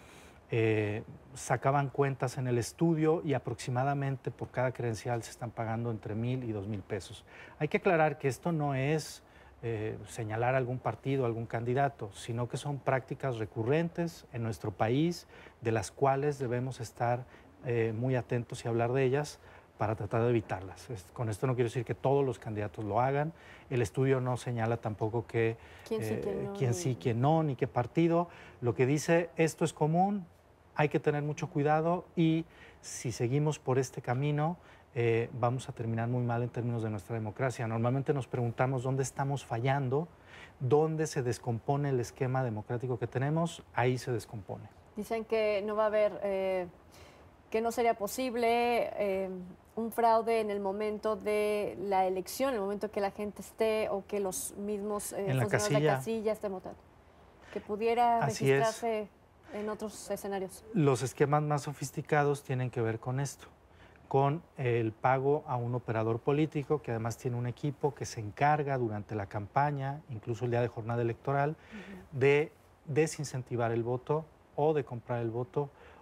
Sacaban cuentas en el estudio y aproximadamente por cada credencial se están pagando entre 1,000 y 2,000 pesos. Hay que aclarar que esto no es señalar algún partido, algún candidato, sino que son prácticas recurrentes en nuestro país, de las cuales debemos estar muy atentos y hablar de ellas para tratar de evitarlas. Con esto no quiero decir que todos los candidatos lo hagan. El estudio no señala tampoco que quién sí, quién no, ni qué partido. Lo que dice, esto es común, hay que tener mucho cuidado y si seguimos por este camino, vamos a terminar muy mal en términos de nuestra democracia. Normalmente nos preguntamos dónde estamos fallando, dónde se descompone el esquema democrático que tenemos, ahí se descompone. Dicen que no va a haber, que no sería posible un fraude en el momento de la elección, en el momento que la gente esté o que los mismos funcionarios de casilla estén votando. Que pudiera registrarse en otros escenarios. Los esquemas más sofisticados tienen que ver con esto, con el pago a un operador político que además tiene un equipo que se encarga durante la campaña, incluso el día de jornada electoral, de desincentivar el voto o de comprar el voto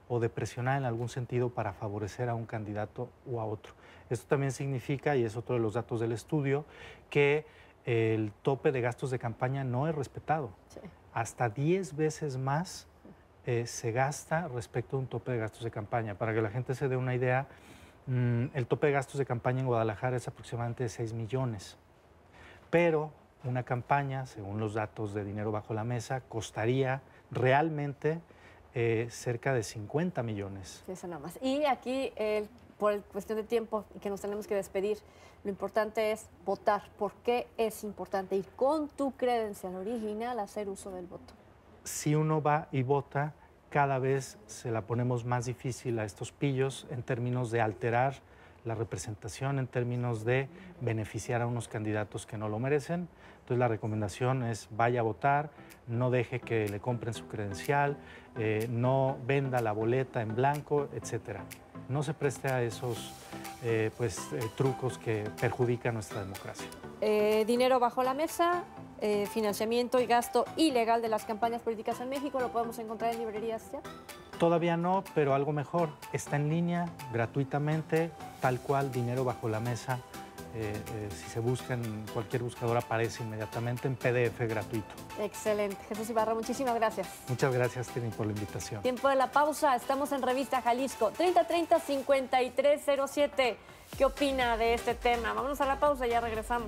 o de presionar en algún sentido para favorecer a un candidato o a otro. Esto también significa, y es otro de los datos del estudio, que el tope de gastos de campaña no es respetado. Sí. Hasta 10 veces más se gasta respecto a un tope de gastos de campaña. Para que la gente se dé una idea, el tope de gastos de campaña en Guadalajara es aproximadamente de 6 millones. Pero una campaña, según los datos de Dinero Bajo la Mesa, costaría realmente cerca de 50 millones. Eso nada más. Y aquí, por cuestión de tiempo y que nos tenemos que despedir, lo importante es votar. ¿Por qué es importante ir con tu credencial original a hacer uso del voto? Si uno va y vota, cada vez se la ponemos más difícil a estos pillos en términos de alterar la representación, en términos de beneficiar a unos candidatos que no lo merecen. Entonces la recomendación es vaya a votar, no deje que le compren su credencial, no venda la boleta en blanco, etcétera. No se preste a esos trucos que perjudican nuestra democracia. Dinero Bajo la Mesa, financiamiento y gasto ilegal de las campañas políticas en México, ¿lo podemos encontrar en librerías ya? Todavía no, pero algo mejor. Está en línea, gratuitamente, tal cual, Dinero Bajo la Mesa. Si se busca en cualquier buscador aparece inmediatamente en PDF gratuito. Excelente. Jesús Ibarra, muchísimas gracias. Muchas gracias, Tini, por la invitación. Tiempo de la pausa. Estamos en Revista Jalisco. 3030-5307. ¿Qué opina de este tema? Vámonos a la pausa y ya regresamos.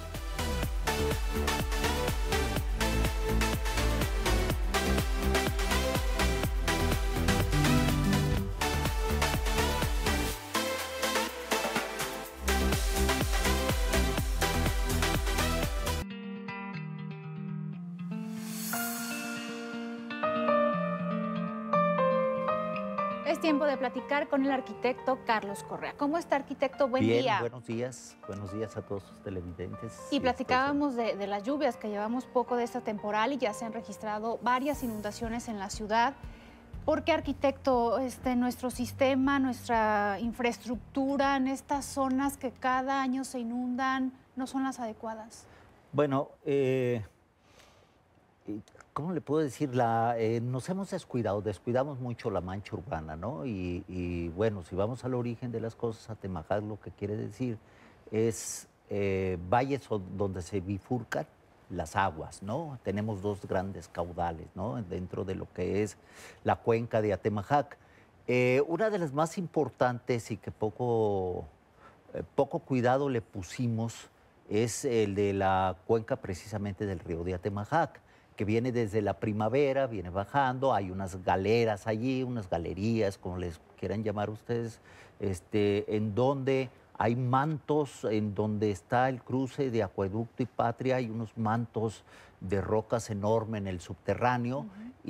Es tiempo de platicar con el arquitecto Carlos Correa. ¿Cómo está, arquitecto? Buen Bien, día. buenos días a todos sus televidentes. Y platicábamos de las lluvias, que llevamos poco de esta temporal y ya se han registrado varias inundaciones en la ciudad. ¿Por qué, arquitecto, nuestro sistema, nuestra infraestructura en estas zonas que cada año se inundan no son las adecuadas? Bueno, ¿cómo le puedo decir? Nos hemos descuidamos mucho la mancha urbana, ¿no? Y bueno, si vamos al origen de las cosas, Atemajac lo que quiere decir es valles donde se bifurcan las aguas, ¿no? Tenemos dos grandes caudales, ¿no? Dentro de lo que es la cuenca de Atemajac. Una de las más importantes y que poco cuidado le pusimos es el de la cuenca precisamente del río de Atemajac, que viene desde la primavera, viene bajando, hay unas galeras allí, unas galerías, como les quieran llamar ustedes, en donde hay mantos, en donde está el cruce de Acueducto y Patria, hay unos mantos de rocas enormes en el subterráneo,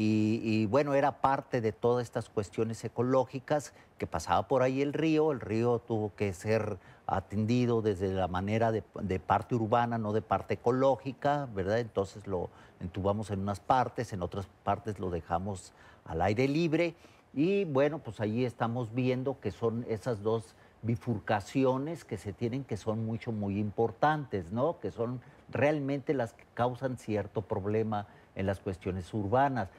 y bueno, era parte de todas estas cuestiones ecológicas que pasaba por ahí el río tuvo que ser atendido desde la manera de parte urbana, no de parte ecológica, ¿verdad? Entonces lo entubamos en unas partes, en otras partes lo dejamos al aire libre, y bueno, pues allí estamos viendo que son esas dos bifurcaciones que se tienen, que son muy importantes, ¿no? Que son realmente las que causan cierto problema en las cuestiones urbanas.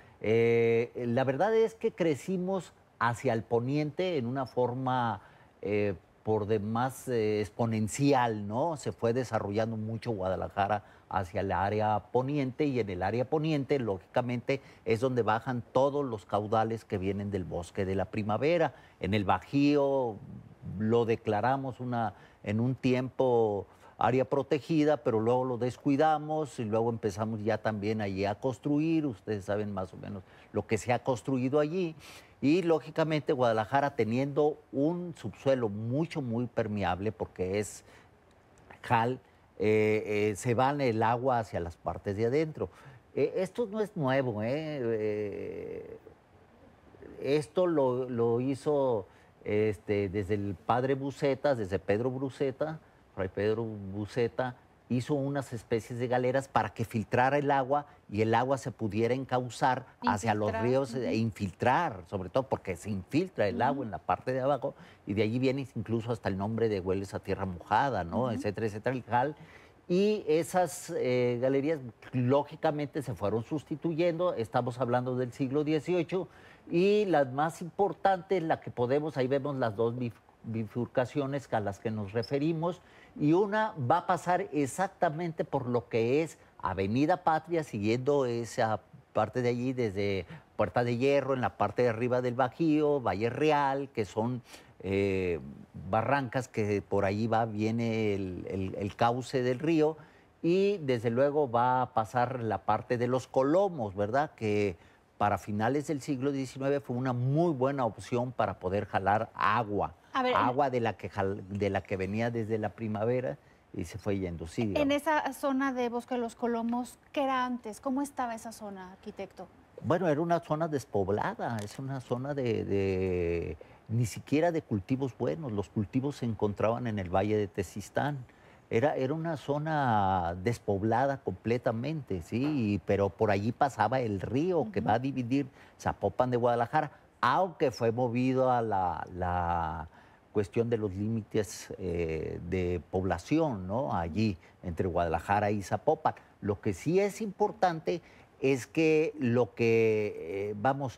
La verdad es que crecimos hacia el poniente en una forma por demás exponencial, ¿no? Se fue desarrollando mucho Guadalajara hacia el área poniente, y en el área poniente, lógicamente, es donde bajan todos los caudales que vienen del bosque de la primavera. En el Bajío lo declaramos en un tiempo área protegida, pero luego lo descuidamos y luego empezamos ya también allí a construir. Ustedes saben más o menos lo que se ha construido allí. Y lógicamente Guadalajara, teniendo un subsuelo muy permeable, porque es cal, se va el agua hacia las partes de adentro. Esto no es nuevo, esto lo hizo desde el padre Buceta, desde Pedro Buceta, Fray Pedro Buceta, hizo unas especies de galeras para que filtrara el agua y el agua se pudiera encauzar hacia los ríos e infiltrar, sobre todo porque se infiltra el agua en la parte de abajo, y de allí viene incluso hasta el nombre de Hueles a Tierra Mojada, ¿no? Etcétera, el cal. Y esas galerías lógicamente se fueron sustituyendo, estamos hablando del siglo XVIII, Y las más importantes, la que podemos, ahí vemos las dos bifurcaciones a las que nos referimos, y una va a pasar exactamente por lo que es Avenida Patria, siguiendo esa parte de allí desde Puerta de Hierro, en la parte de arriba del Bajío, Valle Real, que son barrancas que por ahí viene el cauce del río, y desde luego va a pasar la parte de los Colomos, ¿verdad? Que para finales del siglo XIX fue una muy buena opción para poder jalar agua, A ver, agua de la que venía desde la primavera y se fue yendo. Sí, en digamos. esa zona de Bosque de los Colomos, ¿qué era antes? ¿Cómo estaba esa zona, arquitecto? Bueno, era una zona despoblada, es una zona ni siquiera de cultivos buenos. Los cultivos se encontraban en el Valle de Tezistán. Era una zona despoblada completamente, sí, pero por allí pasaba el río que va a dividir Zapopan de Guadalajara, aunque fue movido a la cuestión de los límites de población, ¿no? Allí, entre Guadalajara y Zapopan. Lo que sí es importante es que lo que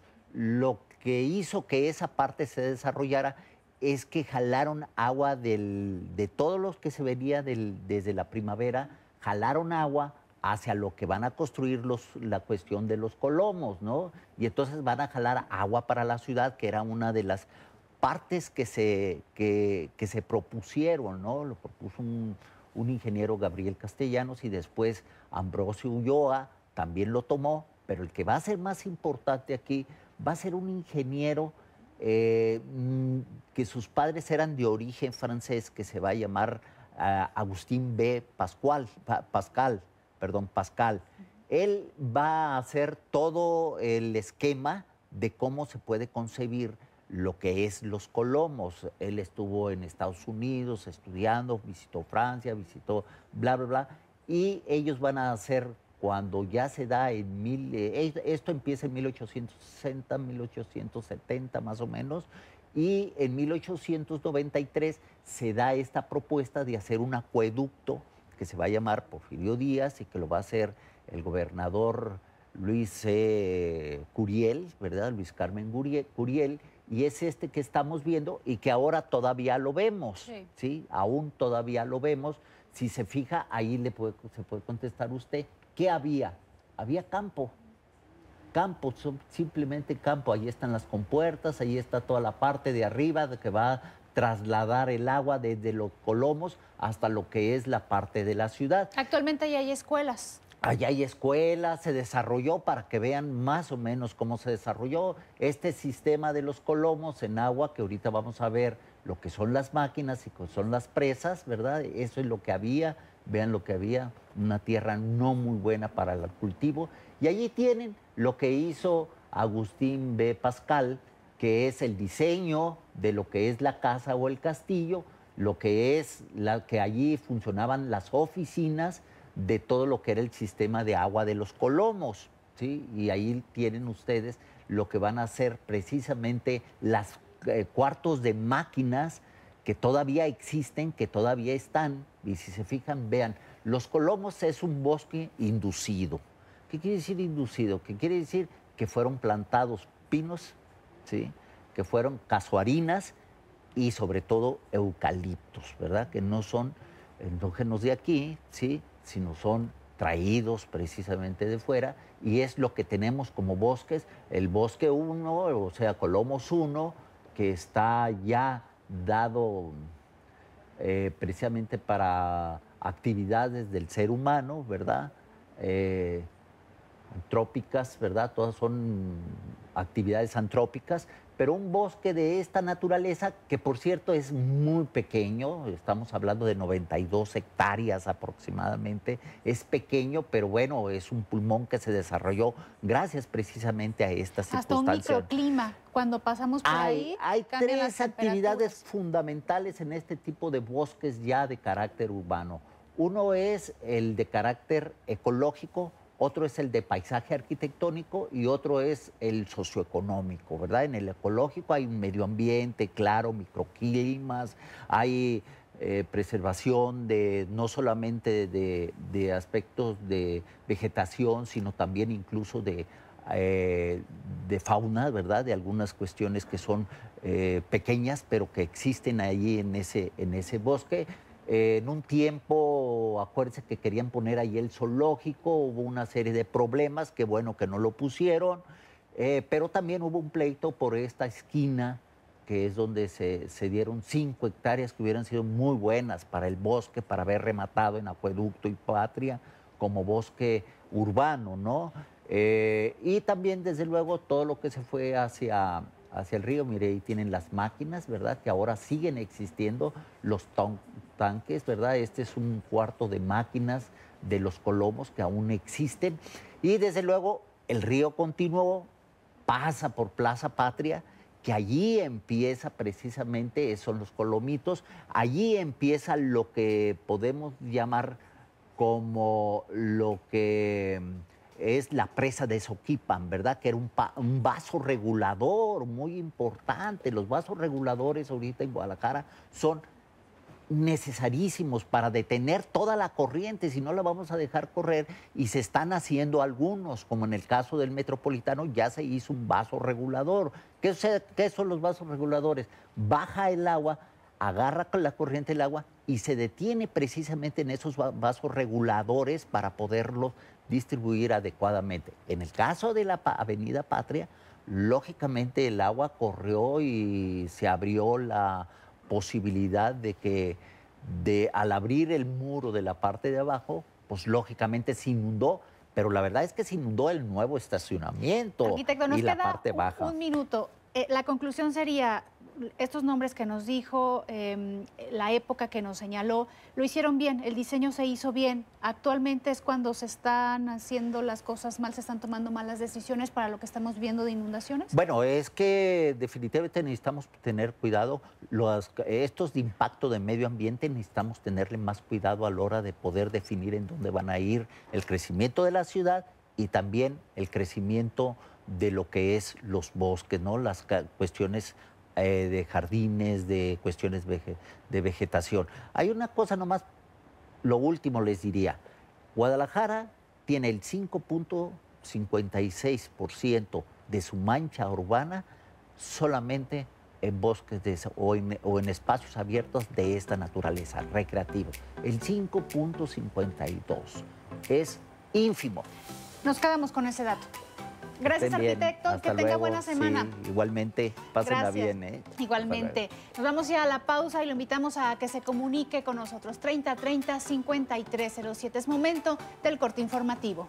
hizo que esa parte se desarrollara es que jalaron agua de todos los que se venía desde la primavera, jalaron agua hacia lo que van a construir la cuestión de los Colomos, ¿no? Y entonces van a jalar agua para la ciudad, que era una de las partes que se propusieron, ¿no? Lo propuso un ingeniero, Gabriel Castellanos, y después Ambrosio Ulloa también lo tomó, pero el que va a ser más importante aquí va a ser un ingeniero que sus padres eran de origen francés, que se va a llamar Agustín B. Pascal. Él va a hacer todo el esquema de cómo se puede concebir lo que es los Colomos. Él estuvo en Estados Unidos estudiando, visitó Francia, visitó bla, bla, bla, y ellos van a hacer, cuando ya se da esto empieza en 1860, 1870 más o menos, y en 1893 se da esta propuesta de hacer un acueducto que se va a llamar Porfirio Díaz y que lo va a hacer el gobernador Luis Curiel, ¿verdad? Luis Carmen Curiel, y es este que estamos viendo y que ahora todavía lo vemos, ¿sí? Aún todavía lo vemos. Si se fija, ahí se puede contestar usted. ¿Qué había? Había campo. Campo, simplemente campo. Ahí están las compuertas, ahí está toda la parte de arriba que va a trasladar el agua desde los Colomos hasta lo que es la parte de la ciudad. Actualmente ahí hay escuelas. Allá hay escuelas, se desarrolló, para que vean más o menos cómo se desarrolló este sistema de los Colomos en agua, que ahorita vamos a ver lo que son las máquinas y que son las presas, ¿verdad? Eso es lo que había, vean lo que había, una tierra no muy buena para el cultivo. Y allí tienen lo que hizo Agustín B. Pascal, que es el diseño de lo que es la casa o el castillo, lo que es que allí funcionaban las oficinas de todo lo que era el sistema de agua de los Colomos, ¿sí? Y ahí tienen ustedes lo que van a hacer precisamente las cuartos de máquinas que todavía existen, que todavía están, y si se fijan, vean, los Colomos es un bosque inducido. ¿Qué quiere decir inducido? Que quiere decir que fueron plantados pinos, ¿sí? Que fueron casuarinas y sobre todo eucaliptos, ¿verdad? Que no son endógenos de aquí, ¿sí? Sino son traídos precisamente de fuera, y es lo que tenemos como bosques, el bosque 1, o sea, Colomos 1, que está ya dado precisamente para actividades del ser humano, ¿verdad? Antrópicas, ¿verdad? Todas son actividades antrópicas, pero un bosque de esta naturaleza, que por cierto es muy pequeño, estamos hablando de 92 hectáreas aproximadamente, es pequeño, pero bueno, es un pulmón que se desarrolló gracias precisamente a estas circunstancias. Hasta un microclima, cuando pasamos por ahí, hay cambian tres las actividades fundamentales en este tipo de bosques ya de carácter urbano. Uno es el de carácter ecológico, otro es el de paisaje arquitectónico y otro es el socioeconómico, ¿verdad? En el ecológico hay un medio ambiente, claro, microclimas, hay preservación no solamente de aspectos de vegetación, sino también incluso de de fauna, ¿verdad? De algunas cuestiones que son pequeñas, pero que existen allí en ese bosque. En un tiempo, acuérdense que querían poner ahí el zoológico, hubo una serie de problemas, que bueno que no lo pusieron, pero también hubo un pleito por esta esquina, que es donde se dieron 5 hectáreas que hubieran sido muy buenas para el bosque, para haber rematado en Acueducto y Patria como bosque urbano, ¿no? Y también, desde luego, todo lo que se fue hacia el río, mire, ahí tienen las máquinas, ¿verdad? Que ahora siguen existiendo, los tanques, ¿verdad? Este es un cuarto de máquinas de los Colomos que aún existen. Y desde luego, el río continuó, pasa por Plaza Patria, que allí empieza precisamente, son los Colomitos, allí empieza lo que podemos llamar como lo que es la presa de Soquipan, ¿verdad? Que era un vaso regulador muy importante. Los vasos reguladores ahorita en Guadalajara son necesarísimos para detener toda la corriente, si no la vamos a dejar correr, y se están haciendo algunos, como en el caso del Metropolitano, ya se hizo un vaso regulador. ¿Qué son los vasos reguladores? Baja el agua, agarra con la corriente el agua y se detiene precisamente en esos vasos reguladores para poderlos distribuir adecuadamente. En el caso de la Avenida Patria, lógicamente el agua corrió y se abrió la posibilidad de que al abrir el muro de la parte de abajo, pues lógicamente se inundó, pero la verdad es que se inundó el nuevo estacionamiento. Arquitecto, nos y la queda parte baja. un minuto. La conclusión sería, estos nombres que nos dijo, la época que nos señaló, lo hicieron bien, el diseño se hizo bien. Actualmente es cuando se están haciendo las cosas mal, se están tomando malas decisiones para lo que estamos viendo de inundaciones. Bueno, es que definitivamente necesitamos tener cuidado. Estos de impacto de medio ambiente necesitamos tenerle más cuidado a la hora de poder definir en dónde van a ir el crecimiento de la ciudad y también el crecimiento de lo que es los bosques, ¿no? Las cuestiones de jardines, de cuestiones de vegetación. Hay una cosa nomás, lo último les diría. Guadalajara tiene el 5.56% de su mancha urbana solamente en bosques o en espacios abiertos de esta naturaleza, recreativos. El 5.52 es ínfimo. Nos quedamos con ese dato. Gracias, arquitecto. Que tenga buena semana. Sí, igualmente, pásenla Gracias. bien. Igualmente. Nos vamos ya a la pausa y lo invitamos a que se comunique con nosotros. 3030-5307. Es momento del corte informativo.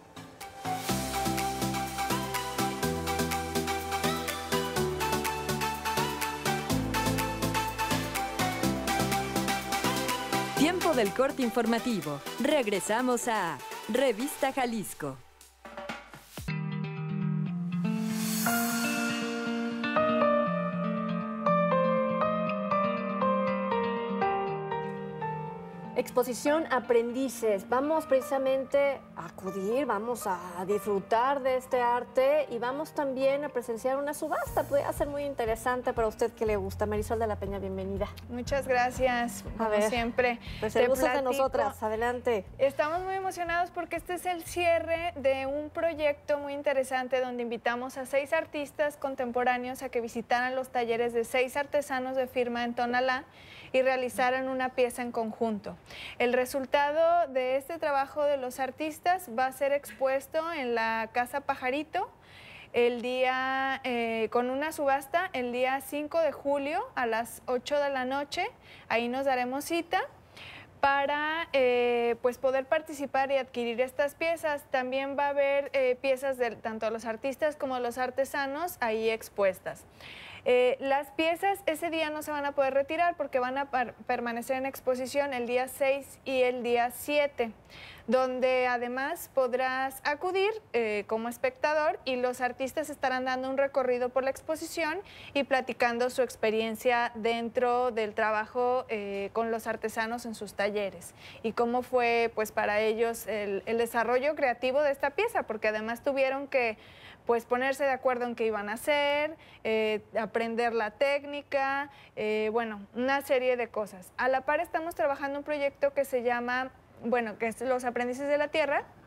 Tiempo del corte informativo. Regresamos a Revista Jalisco. Exposición Aprendices. Vamos precisamente a acudir, vamos a disfrutar de este arte y vamos también a presenciar una subasta. Puede ser muy interesante para usted que le gusta. Marisol de la Peña, bienvenida. Muchas gracias, como siempre. Pues el gusto es de nosotras, adelante. Estamos muy emocionados porque este es el cierre de un proyecto muy interesante donde invitamos a 6 artistas contemporáneos a que visitaran los talleres de 6 artesanos de firma en Tonalá y realizaran una pieza en conjunto. El resultado de este trabajo de los artistas va a ser expuesto en la Casa Pajarito el día, con una subasta el día 5 de julio a las 8 de la noche. Ahí nos daremos cita para pues poder participar y adquirir estas piezas. También va a haber piezas de tanto los artistas como los artesanos ahí expuestas. Las piezas ese día no se van a poder retirar porque van a permanecer en exposición el día 6 y el día 7, donde además podrás acudir como espectador y los artistas estarán dando un recorrido por la exposición y platicando su experiencia dentro del trabajo con los artesanos en sus talleres y cómo fue pues para ellos el desarrollo creativo de esta pieza, porque además tuvieron que pues ponerse de acuerdo en qué iban a hacer, aprender la técnica, bueno, una serie de cosas. A la par estamos trabajando un proyecto que se llama, bueno, que es Los Aprendices de la Tierra,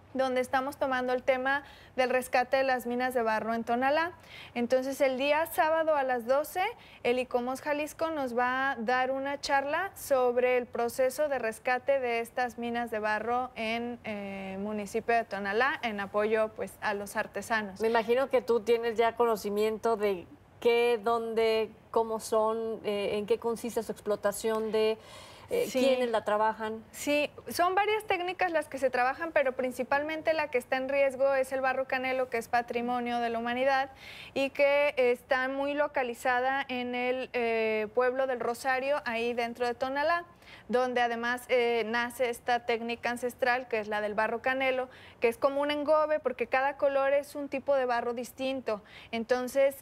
donde estamos tomando el tema del rescate de las minas de barro en Tonalá. Entonces, el día sábado a las 12, el ICOMOS Jalisco nos va a dar una charla sobre el proceso de rescate de estas minas de barro en municipio de Tonalá, en apoyo pues, a los artesanos. Me imagino que tú tienes ya conocimiento de qué, dónde, cómo son, en qué consiste su explotación de... Sí. ¿Quiénes la trabajan? Sí, son varias técnicas las que se trabajan, pero principalmente la que está en riesgo es el barro canelo, que es patrimonio de la humanidad y que está muy localizada en el pueblo del Rosario, ahí dentro de Tonalá, donde además nace esta técnica ancestral, que es la del barro canelo, que es como un engobe, porque cada color es un tipo de barro distinto. Entonces,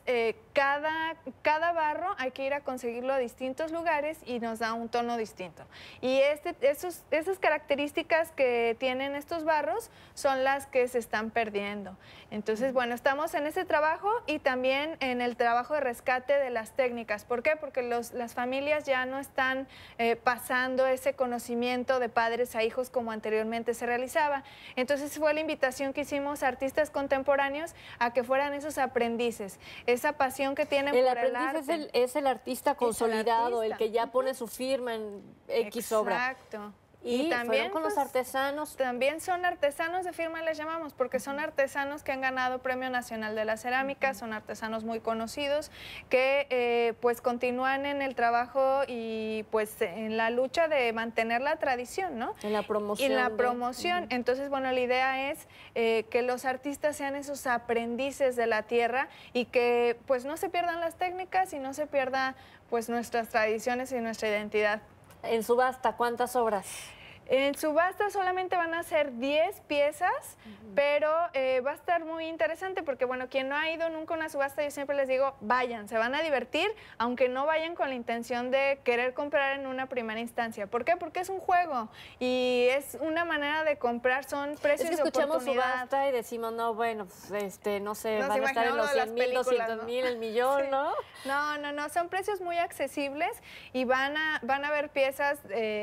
cada barro hay que ir a conseguirlo a distintos lugares y nos da un tono distinto. Y esas características que tienen estos barros son las que se están perdiendo. Entonces, bueno, estamos en ese trabajo y también en el trabajo de rescate de las técnicas. ¿Por qué? Porque las familias ya no están pasando ese conocimiento de padres a hijos como anteriormente se realizaba. Entonces fue la invitación que hicimos a artistas contemporáneos a que fueran esos aprendices, esa pasión que tienen por el arte. El aprendiz es el artista consolidado, el que ya pone su firma en X obra. Exacto. Y también con los artesanos. También son artesanos de firma, les llamamos, porque son artesanos que han ganado Premio Nacional de la Cerámica, son artesanos muy conocidos que pues continúan en el trabajo y pues en la lucha de mantener la tradición, ¿no? En la promoción. En la promoción. Entonces, bueno, la idea es que los artistas sean esos aprendices de la tierra y que pues no se pierdan las técnicas y no se pierda pues nuestras tradiciones y nuestra identidad. En subasta, ¿cuántas obras? En subasta solamente van a ser 10 piezas, pero va a estar muy interesante porque, bueno, quien no ha ido nunca a una subasta, yo siempre les digo, vayan, se van a divertir, aunque no vayan con la intención de querer comprar en una primera instancia. ¿Por qué? Porque es un juego y es una manera de comprar, son precios de oportunidad. Escuchamos subasta y decimos, no, bueno, pues, no sé, Nos van a estar en los 100,000, 200,000, el millón, sí. ¿no? No, son precios muy accesibles y van a haber piezas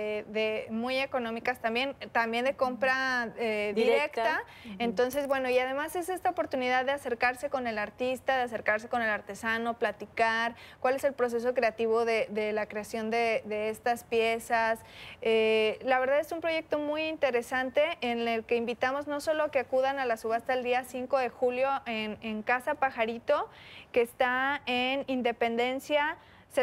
muy económicas también de compra directa. Entonces, bueno, y además es esta oportunidad de acercarse con el artista, de acercarse con el artesano, platicar cuál es el proceso creativo de la creación de estas piezas. La verdad es un proyecto muy interesante en el que invitamos no solo que acudan a la subasta el día 5 de julio en Casa Pajarito, que está en Independencia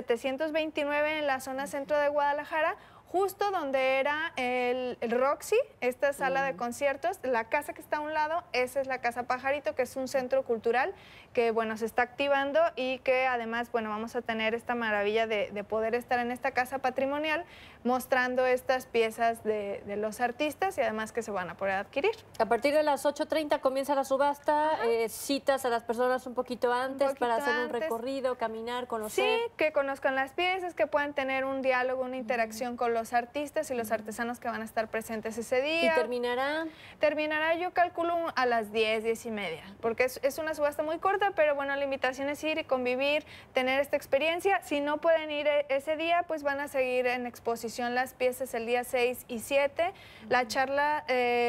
729 en la zona centro de Guadalajara, justo donde era el Roxy, esta sala de conciertos. La casa que está a un lado, esa es la Casa Pajarito, que es un centro cultural que, bueno, se está activando y que además, bueno, vamos a tener esta maravilla de poder estar en esta casa patrimonial mostrando estas piezas de los artistas y además que se van a poder adquirir. A partir de las 8:30 comienza la subasta, citas a las personas un poquito antes para hacer un recorrido, caminar, conocer. Sí, que conozcan las piezas, que puedan tener un diálogo, una interacción con los artistas y los artesanos que van a estar presentes ese día. ¿Y terminará? Terminará, yo calculo, a las 10, 10 y media, porque es una subasta muy corta, pero bueno, la invitación es ir y convivir, tener esta experiencia. Si no pueden ir ese día, pues van a seguir en exposición las piezas el día 6 y 7. La charla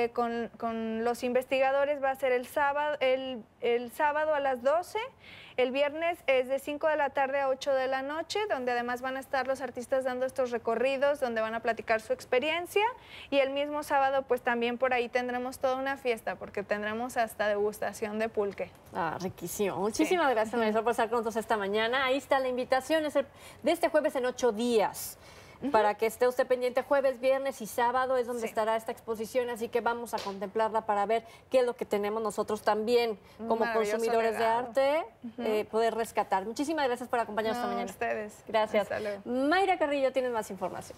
con los investigadores va a ser el sábado a las 12. El viernes es de 5 de la tarde a 8 de la noche, donde además van a estar los artistas dando estos recorridos, donde van a platicar su experiencia. Y el mismo sábado, pues también por ahí tendremos toda una fiesta, porque tendremos hasta degustación de pulque. Ah, riquísimo. Muchísimas gracias, Marisol, por estar con nosotros esta mañana. Ahí está la invitación, es de este jueves en 8 días. Para que esté usted pendiente, jueves, viernes y sábado es donde estará esta exposición, así que vamos a contemplarla para ver qué es lo que tenemos nosotros también como consumidores de arte, poder rescatar. Muchísimas gracias por acompañarnos esta mañana. A ustedes. Gracias. Hasta luego. Mayra Carrillo, tienes más información.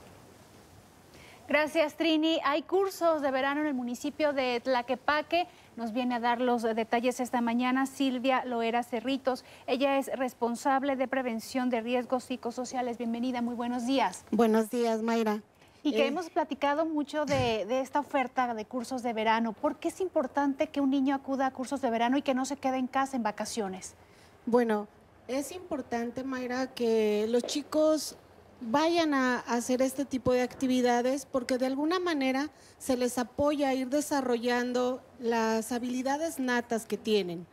Gracias, Trini. Hay cursos de verano en el municipio de Tlaquepaque. Nos viene a dar los detalles esta mañana Silvia Loera Cerritos. Ella es responsable de prevención de riesgos psicosociales. Bienvenida, muy buenos días. Buenos días, Mayra. Y que hemos platicado mucho de esta oferta de cursos de verano. ¿Por qué es importante que un niño acuda a cursos de verano y que no se quede en casa en vacaciones? Bueno, es importante, Mayra, que los chicos vayan a hacer este tipo de actividades porque de alguna manera se les apoya a ir desarrollando las habilidades natas que tienen.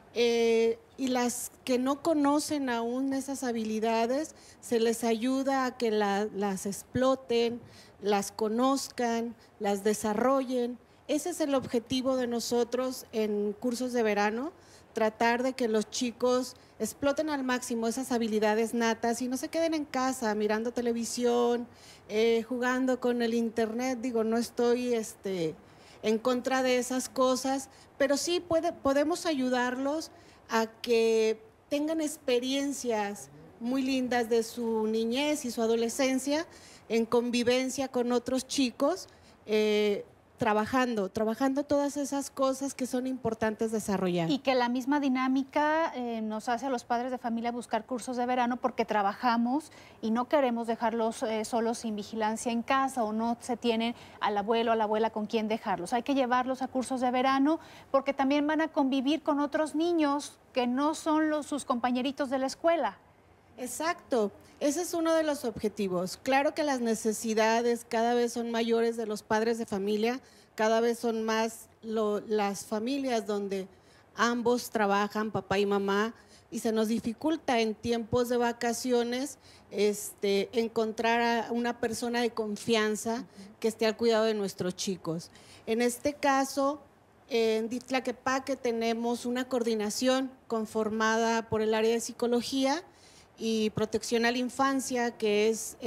Y las que no conocen aún esas habilidades, se les ayuda a que las exploten, las conozcan, las desarrollen. Ese es el objetivo de nosotros en cursos de verano, tratar de que los chicos exploten al máximo esas habilidades natas y no se queden en casa mirando televisión, jugando con el internet. Digo, no estoy en contra de esas cosas, pero sí podemos ayudarlos a que tengan experiencias muy lindas de su niñez y su adolescencia en convivencia con otros chicos, trabajando todas esas cosas que son importantes desarrollar. Y que la misma dinámica nos hace a los padres de familia buscar cursos de verano porque trabajamos y no queremos dejarlos solos sin vigilancia en casa o no se tiene al abuelo o a la abuela con quien dejarlos. Hay que llevarlos a cursos de verano porque también van a convivir con otros niños que no son sus compañeritos de la escuela. Exacto. Ese es uno de los objetivos. Claro que las necesidades cada vez son mayores de los padres de familia, cada vez son más las familias donde ambos trabajan, papá y mamá, y se nos dificulta en tiempos de vacaciones encontrar a una persona de confianza que esté al cuidado de nuestros chicos. En este caso, en Tlaquepaque tenemos una coordinación conformada por el área de psicología y protección a la infancia, que es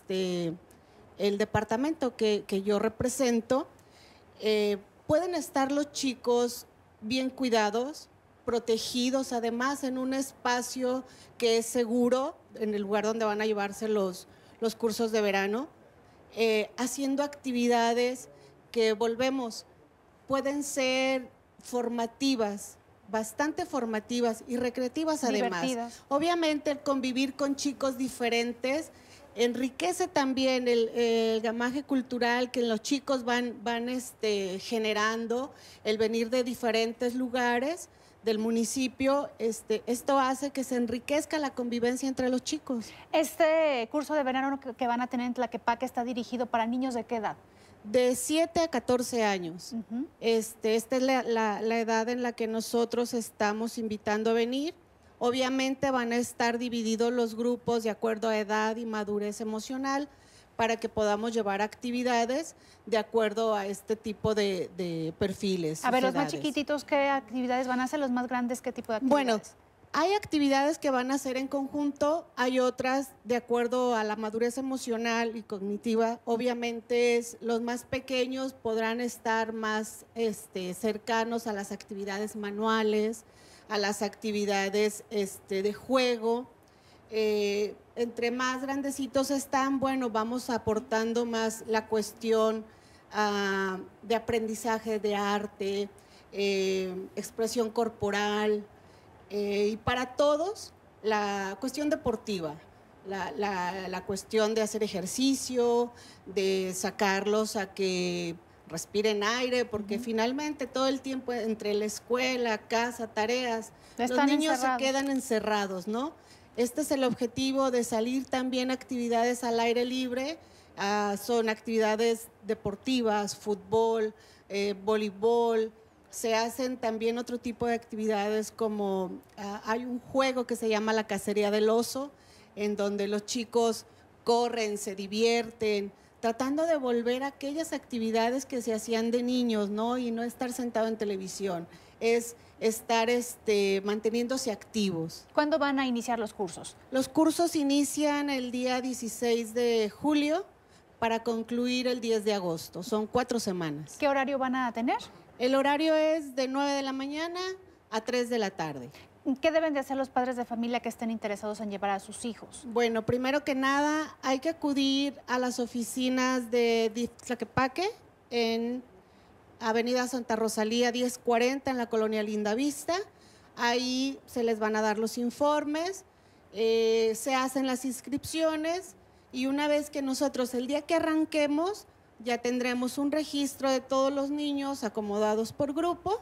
el departamento que yo represento. Pueden estar los chicos bien cuidados, protegidos, además en un espacio que es seguro, en el lugar donde van a llevarse los cursos de verano, haciendo actividades que pueden ser formativas, bastante formativas y recreativas además. Divertidas. Obviamente el convivir con chicos diferentes enriquece también el gamaje cultural que los chicos van generando, el venir de diferentes lugares del municipio. Esto hace que se enriquezca la convivencia entre los chicos. Este curso de verano que van a tener en Tlaquepaque está dirigido para niños ¿de qué edad? De 7 a 14 años. Esta es la edad en la que nosotros estamos invitando a venir. Obviamente van a estar divididos los grupos de acuerdo a edad y madurez emocional para que podamos llevar actividades de acuerdo a este tipo de perfiles. A ver, los más edades. chiquititos, ¿qué actividades van a hacer? Los más grandes, ¿qué tipo de actividades? Bueno, hay actividades que van a hacer en conjunto, hay otras de acuerdo a la madurez emocional y cognitiva. Obviamente los más pequeños podrán estar más cercanos a las actividades manuales, a las actividades de juego. Entre más grandecitos están, bueno, vamos aportando más la cuestión de aprendizaje de arte, expresión corporal, y para todos la cuestión deportiva, la cuestión de hacer ejercicio, de sacarlos a que respiren aire, porque finalmente todo el tiempo entre la escuela, casa, tareas, los niños se quedan encerrados, ¿no? Este es el objetivo de salir también a actividades al aire libre, son actividades deportivas, fútbol, voleibol. Se hacen también otro tipo de actividades como hay un juego que se llama la cacería del oso, en donde los chicos corren, se divierten, tratando de volver a aquellas actividades que se hacían de niños, ¿no? Y no estar sentado en televisión, es estar manteniéndose activos. ¿Cuándo van a iniciar los cursos? Los cursos inician el día 16 de julio para concluir el 10 de agosto. Son 4 semanas. ¿Qué horario van a tener? El horario es de 9 de la mañana a 3 de la tarde. ¿Qué deben de hacer los padres de familia que estén interesados en llevar a sus hijos? Bueno, primero que nada hay que acudir a las oficinas de Tlaquepaque en Avenida Santa Rosalía 1040 en la colonia Lindavista. Ahí se les van a dar los informes, se hacen las inscripciones y una vez que nosotros el día que arranquemos ya tendremos un registro de todos los niños acomodados por grupo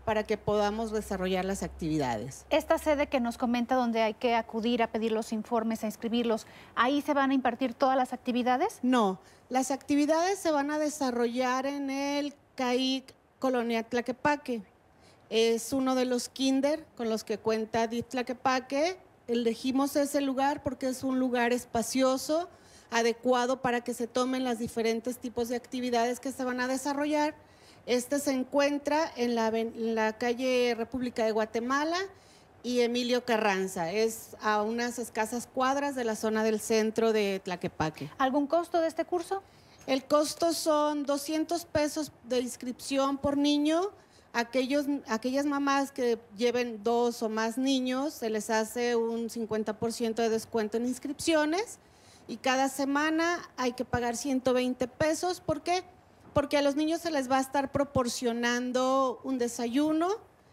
para que podamos desarrollar las actividades. Esta sede que nos comenta donde hay que acudir a pedir los informes, a inscribirlos, ¿ahí se van a impartir todas las actividades? No, las actividades se van a desarrollar en el CAIC Colonia Tlaquepaque. Es uno de los kinder con los que cuenta DIF Tlaquepaque. Elegimos ese lugar porque es un lugar espacioso, adecuado para que se tomen los diferentes tipos de actividades que se van a desarrollar. Este se encuentra en la calle República de Guatemala y Emilio Carranza. Es a unas escasas cuadras de la zona del centro de Tlaquepaque. ¿Algún costo de este curso? El costo son 200 pesos de inscripción por niño. Aquellas mamás que lleven 2 o más niños, se les hace un 50% de descuento en inscripciones y cada semana hay que pagar 120 pesos. ¿Por qué? Porque a los niños se les va a estar proporcionando un desayuno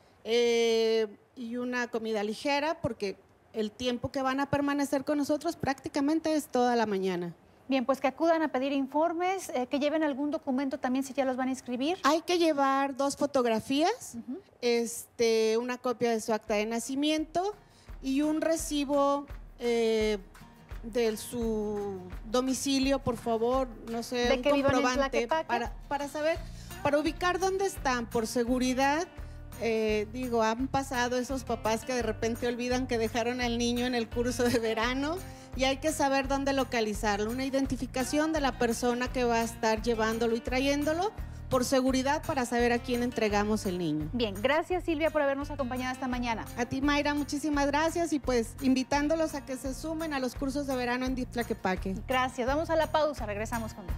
y una comida ligera, porque el tiempo que van a permanecer con nosotros prácticamente es toda la mañana. Bien, pues que acudan a pedir informes, que lleven algún documento también si ya los van a inscribir. Hay que llevar 2 fotografías, una copia de su acta de nacimiento y un recibo de su domicilio, por favor, no sé, de un que vivan en comprobante Tlaquepaque. para saber, para ubicar dónde están, por seguridad. Han pasado esos papás que de repente olvidan que dejaron al niño en el curso de verano y hay que saber dónde localizarlo. Una identificación de la persona que va a estar llevándolo y trayéndolo por seguridad para saber a quién entregamos el niño. Bien, gracias Silvia por habernos acompañado esta mañana. A ti, Mayra, muchísimas gracias y pues invitándolos a que se sumen a los cursos de verano en DIF Tlaquepaque. Gracias, vamos a la pausa, regresamos con más.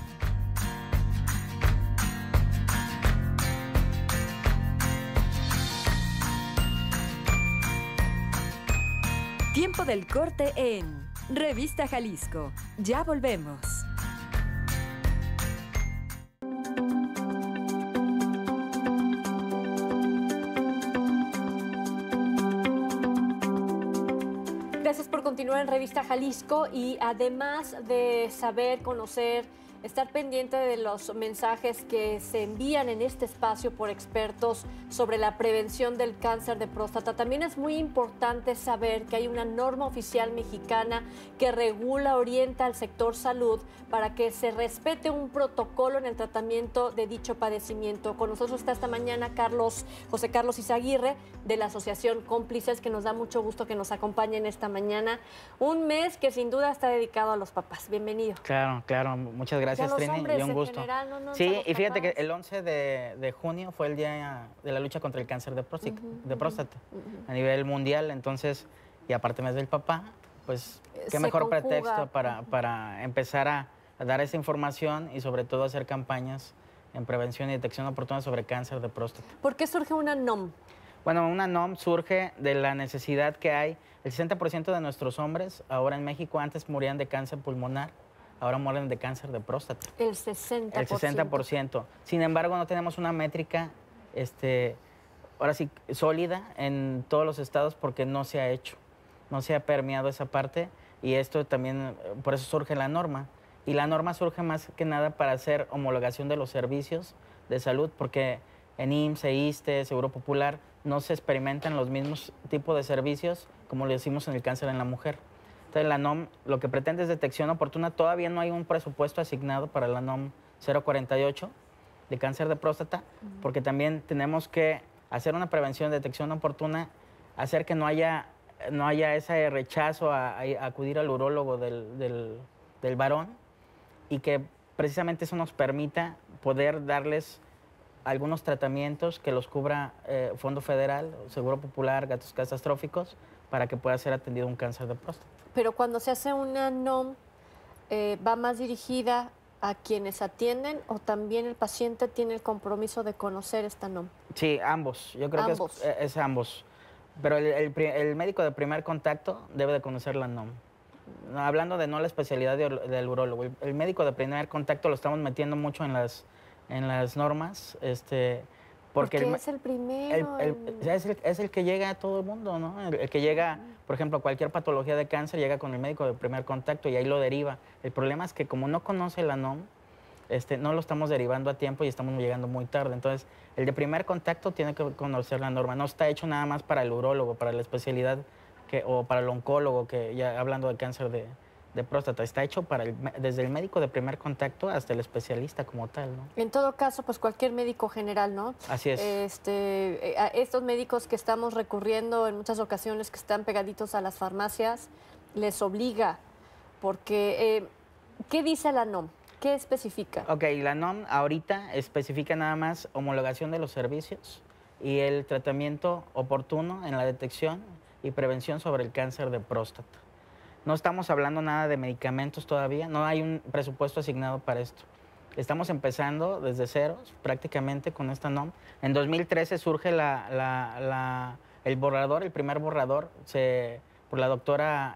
Tiempo del corte en Revista Jalisco. Ya volvemos. Gracias por continuar en Revista Jalisco y además de saber, conocer, estar pendiente de los mensajes que se envían en este espacio por expertos sobre la prevención del cáncer de próstata. También es muy importante saber que hay una norma oficial mexicana que regula, orienta al sector salud para que se respete un protocolo en el tratamiento de dicho padecimiento. Con nosotros está esta mañana José Carlos Izaguirre de la Asociación Cómplices, que nos da mucho gusto que nos acompañen esta mañana. Un mes que sin duda está dedicado a los papás. Bienvenido. Claro, muchas gracias, Trini, y un gusto. Sí, y fíjate que el 11 de junio fue el día de la lucha contra el cáncer de próstata a nivel mundial, entonces, y aparte mes del papá, pues qué mejor pretexto para empezar a dar esa información y sobre todo hacer campañas en prevención y detección oportuna sobre cáncer de próstata. ¿Por qué surge una NOM? Bueno, una NOM surge de la necesidad que hay. El 60% de nuestros hombres ahora en México antes morían de cáncer pulmonar, ahora mueren de cáncer de próstata. El 60%. El 60%. Sin embargo, no tenemos una métrica, ahora sí, sólida en todos los estados porque no se ha hecho, no se ha permeado esa parte y esto también, por eso surge la norma. Y la norma surge más que nada para hacer homologación de los servicios de salud porque en IMSS, ISSSTE, Seguro Popular, no se experimentan los mismos tipos de servicios como lo decimos en el cáncer en la mujer. Entonces, la NOM lo que pretende es detección oportuna. Todavía no hay un presupuesto asignado para la NOM 048 de cáncer de próstata, porque también tenemos que hacer una prevención, detección oportuna, hacer que no haya ese rechazo a acudir al urólogo del varón y que precisamente eso nos permita poder darles algunos tratamientos que los cubra Fondo Federal, Seguro Popular, gastos catastróficos, para que pueda ser atendido un cáncer de próstata. Pero cuando se hace una NOM, ¿va más dirigida a quienes atienden o también el paciente tiene el compromiso de conocer esta NOM? Sí, ambos. Yo creo que es ambos. Pero el médico de primer contacto debe de conocer la NOM. Hablando de no la especialidad del urólogo, el médico de primer contacto lo estamos metiendo mucho en las normas, porque es el primero. Es el que llega a todo el mundo, ¿no? El que llega, por ejemplo, a cualquier patología de cáncer, llega con el médico de primer contacto y ahí lo deriva. El problema es que como no conoce la NOM, no lo estamos derivando a tiempo y estamos llegando muy tarde. Entonces, el de primer contacto tiene que conocer la norma. No está hecho nada más para el urólogo, para la especialidad o para el oncólogo, que ya hablando de cáncer de próstata. Está hecho desde el médico de primer contacto hasta el especialista como tal, ¿no? En todo caso, pues cualquier médico general, ¿no? Así es. A estos médicos que estamos recurriendo en muchas ocasiones, que están pegaditos a las farmacias, les obliga, porque ¿qué dice la NOM? ¿Qué especifica? Ok, la NOM ahorita especifica nada más homologación de los servicios y el tratamiento oportuno en la detección y prevención sobre el cáncer de próstata. No estamos hablando nada de medicamentos todavía, no hay un presupuesto asignado para esto. Estamos empezando desde ceros prácticamente con esta NOM. En 2013 surge el borrador, el primer borrador, por la doctora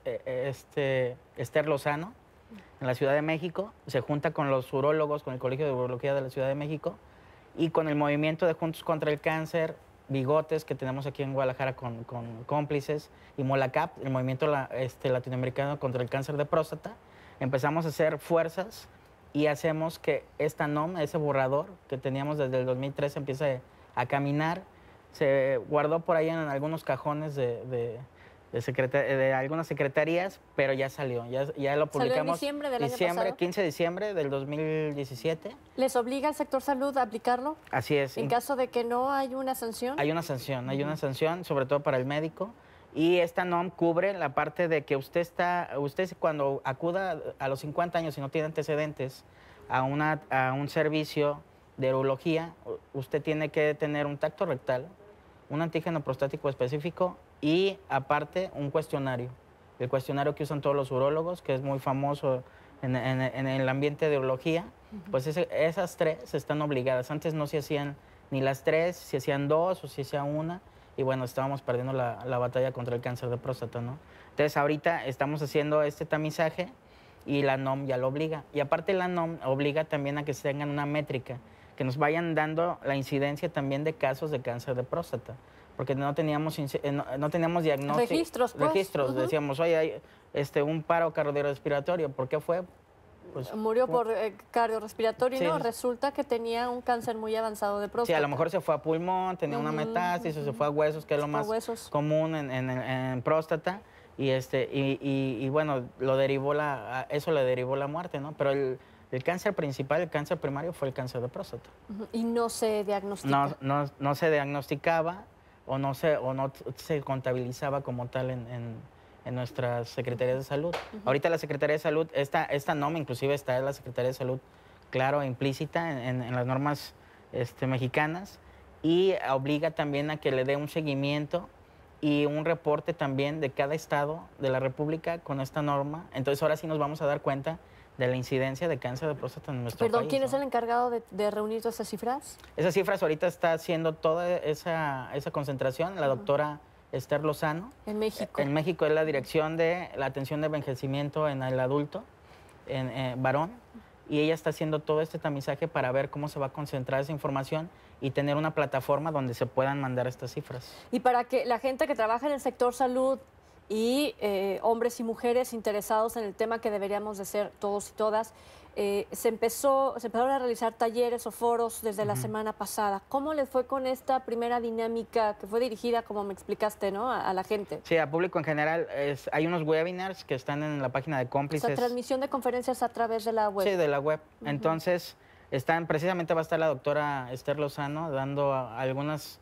Esther Lozano, en la Ciudad de México. Se junta con los urólogos, con el Colegio de Urología de la Ciudad de México y con el movimiento de Juntos contra el Cáncer, Bigotes, que tenemos aquí en Guadalajara con Cómplices, y Molacap, el movimiento latinoamericano contra el cáncer de próstata. Empezamos a hacer fuerzas y hacemos que esta NOM, ese borrador que teníamos desde el 2013, empiece a caminar. Se guardó por ahí en algunos cajones de algunas secretarías, pero ya salió, ya lo publicamos. ¿Salió en diciembre del año pasado? 15 de diciembre del 2017. ¿Les obliga al sector salud a aplicarlo? Así es. ¿En caso de que no hay una sanción? Hay una sanción, sobre todo para el médico. Y esta NOM cubre la parte de que usted cuando acuda a los 50 años y no tiene antecedentes a un servicio de urología, usted tiene que tener un tacto rectal, un antígeno prostático específico y aparte un cuestionario. El cuestionario que usan todos los urólogos, que es muy famoso en el ambiente de urología, pues esas tres están obligadas. Antes no se hacían ni las tres, se hacían dos o se hacía una, y bueno, estábamos perdiendo la batalla contra el cáncer de próstata, ¿no? Entonces ahorita estamos haciendo este tamizaje y la NOM ya lo obliga. Y aparte la NOM obliga también a que se tengan una métrica, que nos vayan dando la incidencia también de casos de cáncer de próstata, porque no teníamos diagnóstico. Registros, pues. Registros, decíamos, oye, hay un paro cardiorrespiratorio, ¿por qué fue? Pues, murió por cardiorrespiratorio, sí, ¿no? Resulta que tenía un cáncer muy avanzado de próstata. Sí, a lo mejor se fue a pulmón, tenía una metástasis, o se fue a huesos, que es lo más común en próstata, y bueno, eso le derivó la muerte, ¿no? Pero el cáncer principal, el cáncer primario, fue el cáncer de próstata. ¿Y no se diagnosticaba? No se diagnosticaba o no se contabilizaba como tal en nuestras secretarías de salud. Ahorita la Secretaría de Salud, esta NOM inclusive está en la Secretaría de Salud, claro, implícita en las normas mexicanas, y obliga también a que le dé un seguimiento y un reporte también de cada estado de la República con esta norma. Entonces ahora sí nos vamos a dar cuenta de la incidencia de cáncer de próstata en nuestro país. Perdón, ¿quién es el encargado de reunir todas esas cifras? Esas cifras ahorita está haciendo toda esa concentración la doctora Esther Lozano. En México. En México es la dirección de la atención de envejecimiento en el adulto, en varón, y ella está haciendo todo este tamizaje para ver cómo se va a concentrar esa información y tener una plataforma donde se puedan mandar estas cifras. Y para que la gente que trabaja en el sector salud y hombres y mujeres interesados en el tema, que deberíamos de ser todos y todas, se empezaron a realizar talleres o foros desde la semana pasada. ¿Cómo les fue con esta primera dinámica que fue dirigida, como me explicaste, ¿no? a la gente? Sí, a público en general. Hay unos webinars que están en la página de Cómplices. O sea, transmisión de conferencias a través de la web. Sí, de la web. Entonces, precisamente va a estar la doctora Esther Lozano dando algunos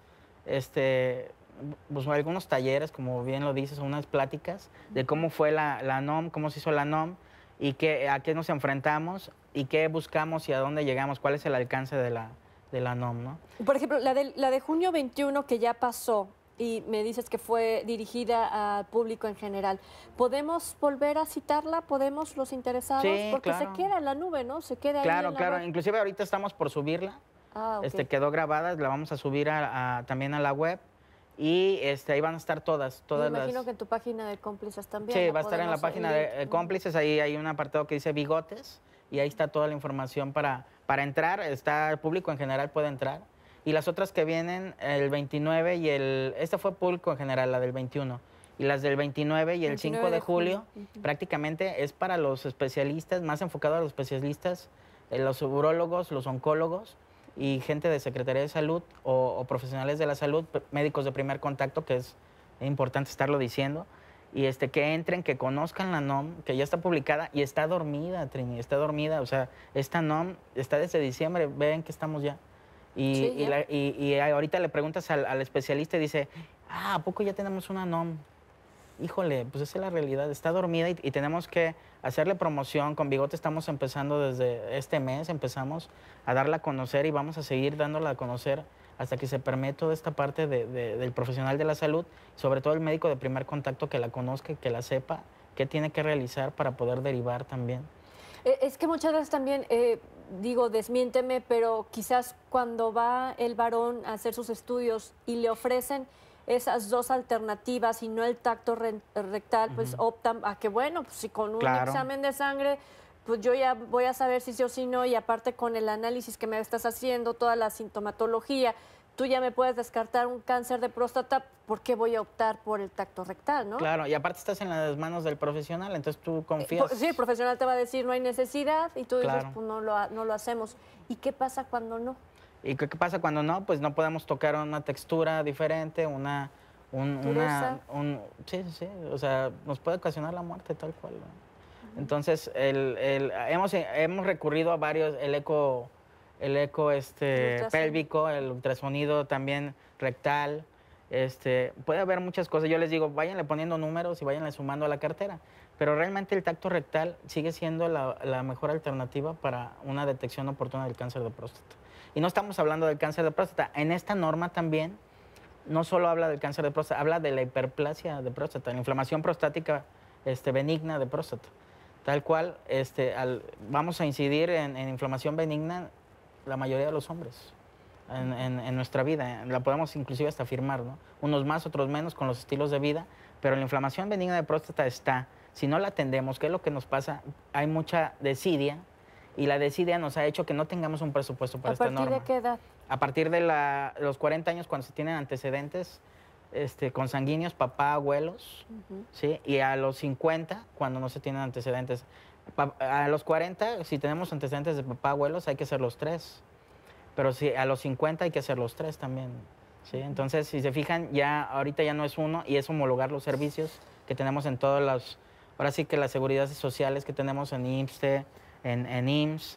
talleres, como bien lo dices, unas pláticas de cómo fue la NOM, cómo se hizo la NOM, y a qué nos enfrentamos y qué buscamos y a dónde llegamos, cuál es el alcance de la NOM, ¿no? Por ejemplo, la de junio 21 que ya pasó y me dices que fue dirigida al público en general, ¿podemos volver a citarla? ¿Podemos los interesados? Sí, porque claro. Se queda en la nube, ¿no? Se queda claro, ahí en claro. la web. Inclusive ahorita estamos por subirla. Okay. Quedó grabada, la vamos a subir también a la web. Y ahí van a estar todas Me imagino que en tu página de Cómplices también. Sí, va a estar en la página de Cómplices, ahí hay un apartado que dice Bigotes, y ahí está toda la información para entrar, el público en general puede entrar. Y las otras que vienen, el 29 y esta fue público en general, la del 21. Y las del 29 y el 5 de julio, prácticamente es para los especialistas, más enfocado a los especialistas los urólogos, los oncólogos y gente de Secretaría de Salud o profesionales de la salud, médicos de primer contacto, que es importante estarlo diciendo, y que entren, que conozcan la NOM, que ya está publicada y está dormida, Trini, está dormida. O sea, esta NOM está desde diciembre, ven que estamos ya. Y ahorita le preguntas al especialista y dice, ¿a poco ya tenemos una NOM? Híjole, pues esa es la realidad, está dormida y tenemos que hacerle promoción. Con Bigote estamos empezando desde este mes, empezamos a darla a conocer y vamos a seguir dándola a conocer hasta que se permee toda esta parte del profesional de la salud, sobre todo el médico de primer contacto, que la conozca, que la sepa, qué tiene que realizar para poder derivar también. Es que muchas veces también, digo, desmiénteme, pero quizás cuando va el varón a hacer sus estudios y le ofrecen esas dos alternativas y no el tacto rectal, pues optan a que, bueno, pues si con un examen de sangre, pues yo ya voy a saber si sí o si no, y aparte con el análisis que me estás haciendo, toda la sintomatología, tú ya me puedes descartar un cáncer de próstata, ¿por qué voy a optar por el tacto rectal, no? Claro, y aparte estás en las manos del profesional, entonces tú confías. Sí, el profesional te va a decir no hay necesidad y tú dices, pues no lo hacemos. ¿Y qué pasa cuando no? ¿Y qué pasa cuando no? Pues no podemos tocar una textura diferente, sí, o sea, nos puede ocasionar la muerte tal cual, ¿no? Entonces, hemos recurrido a varios, el eco pélvico, el ultrasonido también rectal, puede haber muchas cosas. Yo les digo, váyanle poniendo números y váyanle sumando a la cartera, pero realmente el tacto rectal sigue siendo la mejor alternativa para una detección oportuna del cáncer de próstata. Y no estamos hablando del cáncer de próstata. En esta norma también no solo habla del cáncer de próstata, habla de la hiperplasia de próstata, la inflamación prostática benigna de próstata. Tal cual, vamos a incidir en inflamación benigna la mayoría de los hombres en nuestra vida. La podemos inclusive hasta afirmar, ¿no? Unos más, otros menos, con los estilos de vida, pero la inflamación benigna de próstata está. Si no la atendemos, ¿qué es lo que nos pasa? Hay mucha desidia, y la desidia nos ha hecho que no tengamos un presupuesto para esta norma. ¿A partir de qué edad? A partir de los 40 años, cuando se tienen antecedentes consanguíneos, papá, abuelos, ¿sí? Y a los 50, cuando no se tienen antecedentes. A los 40, si tenemos antecedentes de papá, abuelos, hay que hacer los 3. Pero si a los 50 hay que hacer los 3 también, ¿sí? Entonces, si se fijan, ahorita ya no es uno, y es homologar los servicios que tenemos en todas las, ahora sí que las seguridades sociales que tenemos en IMSS, en IMSS,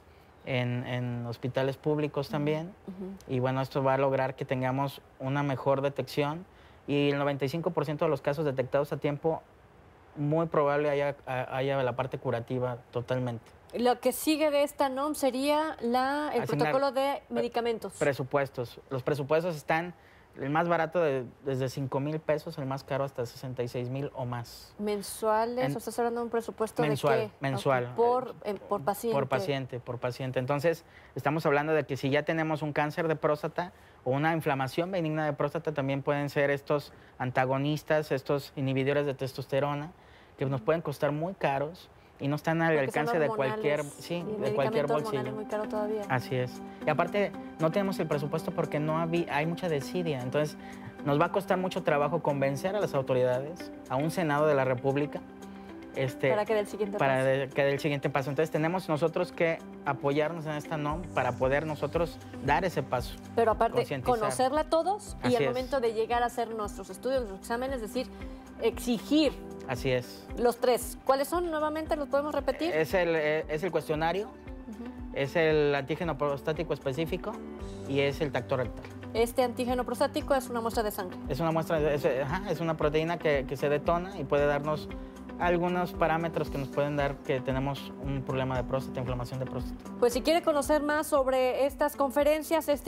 en hospitales públicos también. Y bueno, esto va a lograr que tengamos una mejor detección, y el 95% de los casos detectados a tiempo, muy probable haya la parte curativa totalmente. Lo que sigue de esta NOM sería el protocolo de medicamentos. Presupuestos. Los presupuestos están, el más barato desde 5,000 pesos, el más caro hasta 66,000 o más. ¿Mensuales? ¿O estás hablando de un presupuesto mensual, de qué? Mensual. Okay. Por paciente. Por paciente. Entonces, estamos hablando de que si ya tenemos un cáncer de próstata o una inflamación benigna de próstata, también pueden ser estos antagonistas, estos inhibidores de testosterona, que nos pueden costar muy caros y no están al alcance de cualquier bolsillo. Muy caro todavía. Así es. Y aparte, no tenemos el presupuesto porque hay mucha desidia. Entonces, nos va a costar mucho trabajo convencer a las autoridades, a un Senado de la República, para que dé el siguiente paso. Para que dé el siguiente paso. Entonces, tenemos nosotros que apoyarnos en esta NOM para poder nosotros dar ese paso. Pero aparte, conocerla todos y al momento de llegar a hacer nuestros estudios, nuestros exámenes, es decir, exigir. Así es. Los 3. ¿Cuáles son nuevamente? ¿Los podemos repetir? Es el cuestionario, es el antígeno prostático específico y es el tacto rectal. Este antígeno prostático es una muestra de sangre. Es una muestra, es una proteína que se detona y puede darnos algunos parámetros que nos pueden dar que tenemos un problema de próstata, inflamación de próstata. Pues si quiere conocer más sobre estas conferencias es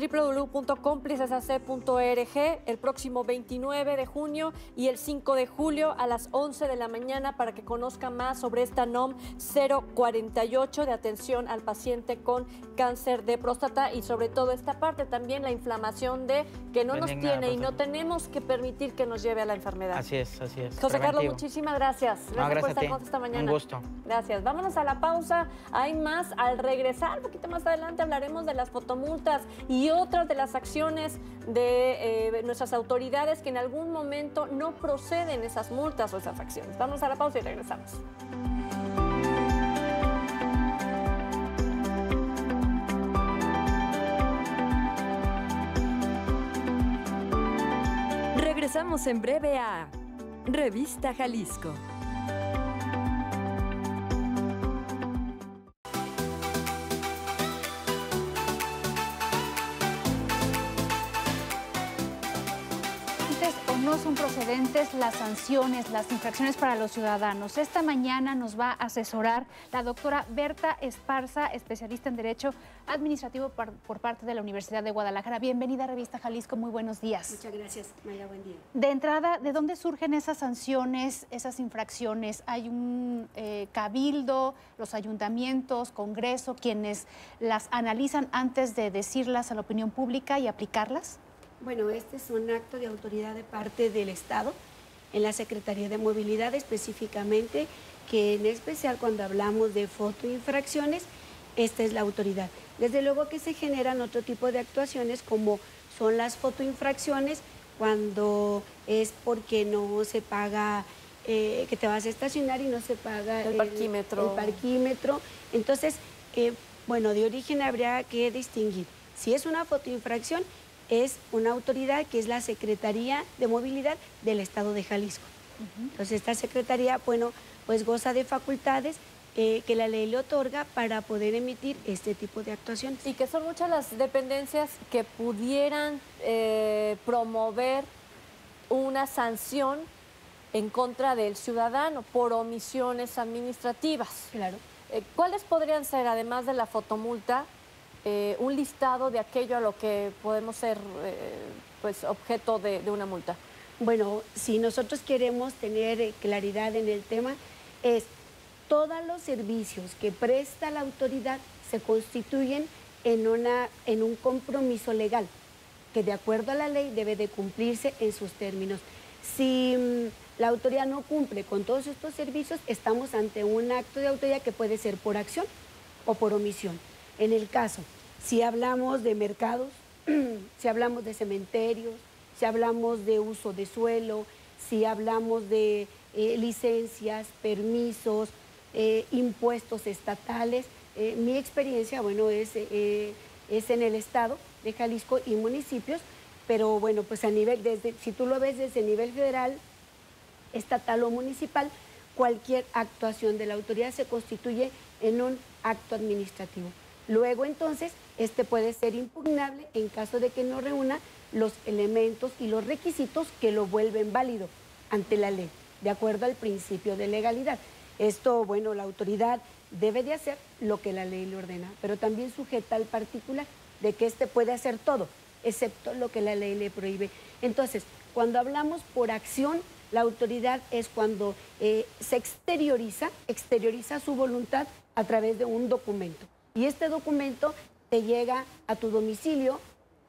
www.complicesac.org el próximo 29 de junio y el 5 de julio a las 11 de la mañana para que conozca más sobre esta NOM 048 de atención al paciente con cáncer de próstata y sobre todo esta parte también la inflamación que no nos tiene y no tenemos que permitir que nos lleve a la enfermedad. Así es, así es. José Carlos, muchísimas gracias. Gracias por estar con nosotros esta mañana. Un gusto. Gracias. Vámonos a la pausa. Hay más al regresar. Un poquito más adelante hablaremos de las fotomultas y otras de las acciones de nuestras autoridades que en algún momento no proceden esas multas o esas acciones. Vamos a la pausa y regresamos. Regresamos en breve a Revista Jalisco. No son procedentes las sanciones, las infracciones para los ciudadanos. Esta mañana nos va a asesorar la doctora Berta Esparza, especialista en Derecho Administrativo por parte de la Universidad de Guadalajara. Bienvenida a Revista Jalisco, muy buenos días. Muchas gracias, Mayra, buen día. De entrada, ¿de dónde surgen esas sanciones, esas infracciones? ¿Hay un cabildo, los ayuntamientos, Congreso, quienes las analizan antes de decirlas a la opinión pública y aplicarlas? Bueno, este es un acto de autoridad de parte del Estado, en la Secretaría de Movilidad específicamente, que en especial cuando hablamos de fotoinfracciones, esta es la autoridad. Desde luego que se generan otro tipo de actuaciones como son las fotoinfracciones, cuando es porque no se paga, que te vas a estacionar y no se paga el parquímetro. El parquímetro. Entonces, bueno, de origen habría que distinguir. Si es una fotoinfracción, es una autoridad que es la Secretaría de Movilidad del Estado de Jalisco. Entonces, esta Secretaría, bueno, pues goza de facultades que la ley le otorga para poder emitir este tipo de actuaciones. Y que son muchas las dependencias que pudieran promover una sanción en contra del ciudadano por omisiones administrativas. Claro. ¿Cuáles podrían ser, además de la fotomulta, un listado de aquello a lo que podemos ser pues, objeto de una multa? Bueno, si nosotros queremos tener claridad en el tema, es todos los servicios que presta la autoridad se constituyen en un compromiso legal, que de acuerdo a la ley debe de cumplirse en sus términos. Si la autoridad no cumple con todos estos servicios, estamos ante un acto de autoridad que puede ser por acción o por omisión. En el caso, si hablamos de mercados, si hablamos de cementerios, si hablamos de uso de suelo, si hablamos de licencias, permisos, impuestos estatales, mi experiencia, bueno, es en el Estado de Jalisco y municipios, pero bueno, pues a nivel, si tú lo ves desde el nivel federal, estatal o municipal, cualquier actuación de la autoridad se constituye en un acto administrativo. Luego, entonces, este puede ser impugnable en caso de que no reúna los elementos y los requisitos que lo vuelven válido ante la ley, de acuerdo al principio de legalidad. Esto, bueno, la autoridad debe de hacer lo que la ley le ordena, pero también sujeta al particular de que éste puede hacer todo, excepto lo que la ley le prohíbe. Entonces, cuando hablamos por acción, la autoridad es cuando se exterioriza su voluntad a través de un documento. Y este documento te llega a tu domicilio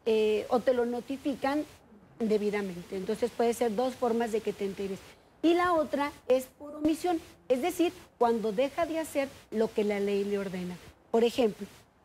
o te lo notifican debidamente. Entonces puede ser dos formas de que te enteres. Y la otra es por omisión, es decir, cuando deja de hacer lo que la ley le ordena. Por ejemplo,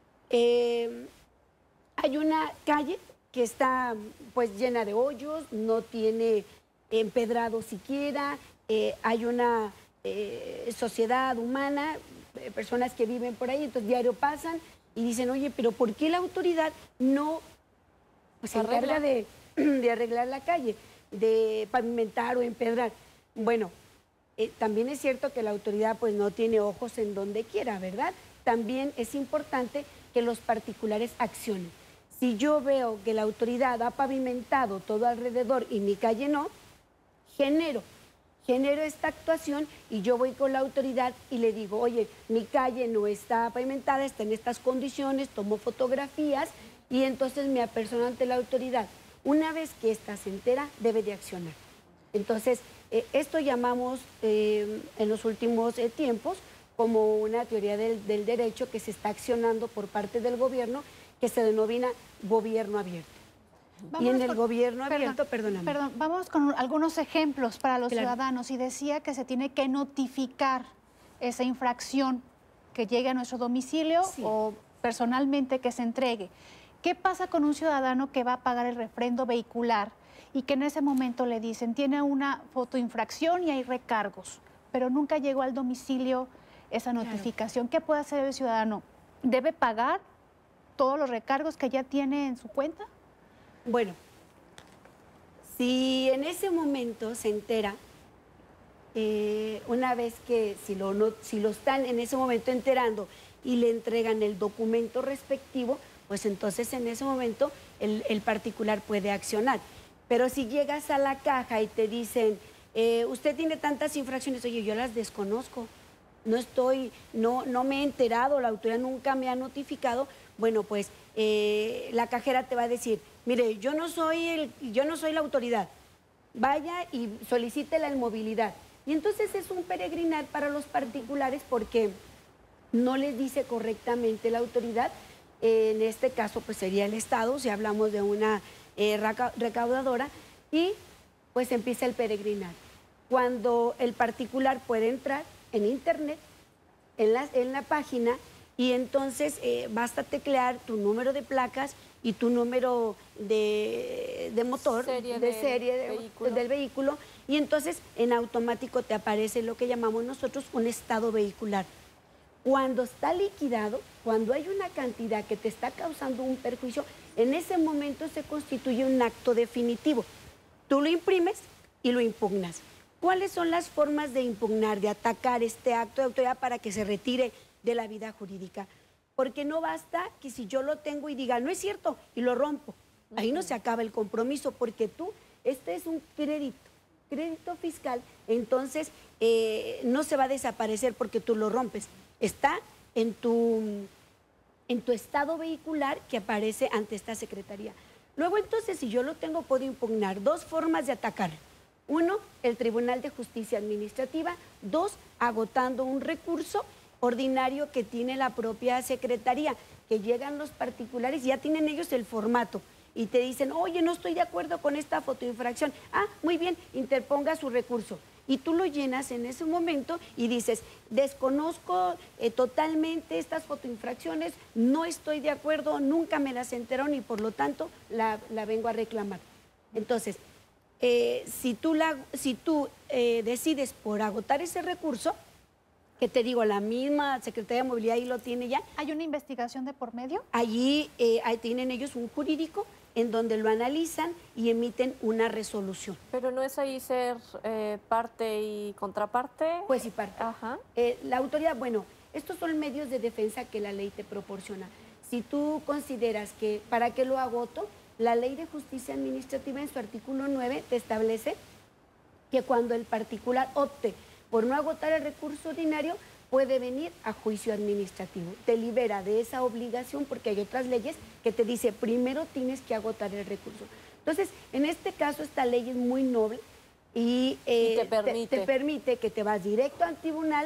hay una calle que está pues llena de hoyos, no tiene empedrado siquiera, hay una sociedad humana, personas que viven por ahí, entonces diario pasan y dicen, oye, pero ¿por qué la autoridad no se encarga de arreglar la calle, de pavimentar o empedrar? Bueno, también es cierto que la autoridad pues no tiene ojos en donde quiera, ¿verdad? También es importante que los particulares accionen. Si yo veo que la autoridad ha pavimentado todo alrededor y mi calle no, genero esta actuación y yo voy con la autoridad y le digo, oye, mi calle no está pavimentada, está en estas condiciones, tomo fotografías y entonces me apersono ante la autoridad. Una vez que ésta se entera, debe de accionar. Entonces, esto llamamos en los últimos tiempos como una teoría del derecho que se está accionando por parte del gobierno, que se denomina gobierno abierto. Y en el gobierno abierto, perdóname. Perdón, vamos con algunos ejemplos para los ciudadanos. Y decía que se tiene que notificar esa infracción que llegue a nuestro domicilio o personalmente que se entregue. ¿Qué pasa con un ciudadano que va a pagar el refrendo vehicular y que en ese momento le dicen, tiene una fotoinfracción y hay recargos, pero nunca llegó al domicilio esa notificación? ¿Qué puede hacer el ciudadano? ¿Debe pagar todos los recargos que ya tiene en su cuenta? Bueno, Si en ese momento se entera, una vez que si lo están en ese momento enterando y le entregan el documento respectivo, pues entonces en ese momento el particular puede accionar. Pero si llegas a la caja y te dicen, usted tiene tantas infracciones, oye, yo las desconozco, no me he enterado, la autoridad nunca me ha notificado, bueno, pues la cajera te va a decir, mire, yo no soy la autoridad, vaya y solicite la inmovilidad. Y entonces es un peregrinar para los particulares porque no les dice correctamente la autoridad. En este caso, pues sería el Estado, si hablamos de una recaudadora, y pues empieza el peregrinar. Cuando el particular puede entrar en internet, en la página, y entonces basta teclear tu número de placas y tu número de motor, del vehículo, y entonces en automático te aparece lo que llamamos nosotros un estado vehicular. Cuando está liquidado, cuando hay una cantidad que te está causando un perjuicio, en ese momento se constituye un acto definitivo. Tú lo imprimes y lo impugnas. ¿Cuáles son las formas de impugnar, de atacar este acto de autoridad para que se retire de la vida jurídica? Porque no basta que si yo lo tengo y diga, no es cierto, y lo rompo. Ahí no se acaba el compromiso, porque este es un crédito fiscal, entonces no se va a desaparecer porque tú lo rompes. Está en tu estado vehicular que aparece ante esta Secretaría. Luego, entonces, si yo lo tengo, puedo impugnar. Dos formas de atacar. Uno, el Tribunal de Justicia Administrativa. Dos, agotando un recurso ordinario que tiene la propia Secretaría, que llegan los particulares y ya tienen ellos el formato y te dicen, oye, no estoy de acuerdo con esta fotoinfracción. Ah, muy bien, interponga su recurso. Y tú lo llenas en ese momento y dices, desconozco totalmente estas fotoinfracciones, no estoy de acuerdo, nunca me las enteraron y por lo tanto la vengo a reclamar. Entonces, si tú decides por agotar ese recurso, que te digo, la misma Secretaría de Movilidad ahí lo tiene ya. ¿Hay una investigación de por medio? Allí ahí tienen ellos un jurídico en donde lo analizan y emiten una resolución. Pero no es ahí ser parte y contraparte. Pues y parte. Ajá. La autoridad, bueno, estos son medios de defensa que la ley te proporciona. Si tú consideras que, ¿para qué lo agoto? La Ley de Justicia Administrativa en su artículo 9 te establece que cuando el particular opte por no agotar el recurso ordinario, puede venir a juicio administrativo. Te libera de esa obligación porque hay otras leyes que te dice primero tienes que agotar el recurso. Entonces, en este caso, esta ley es muy noble y te permite que te vas directo al tribunal,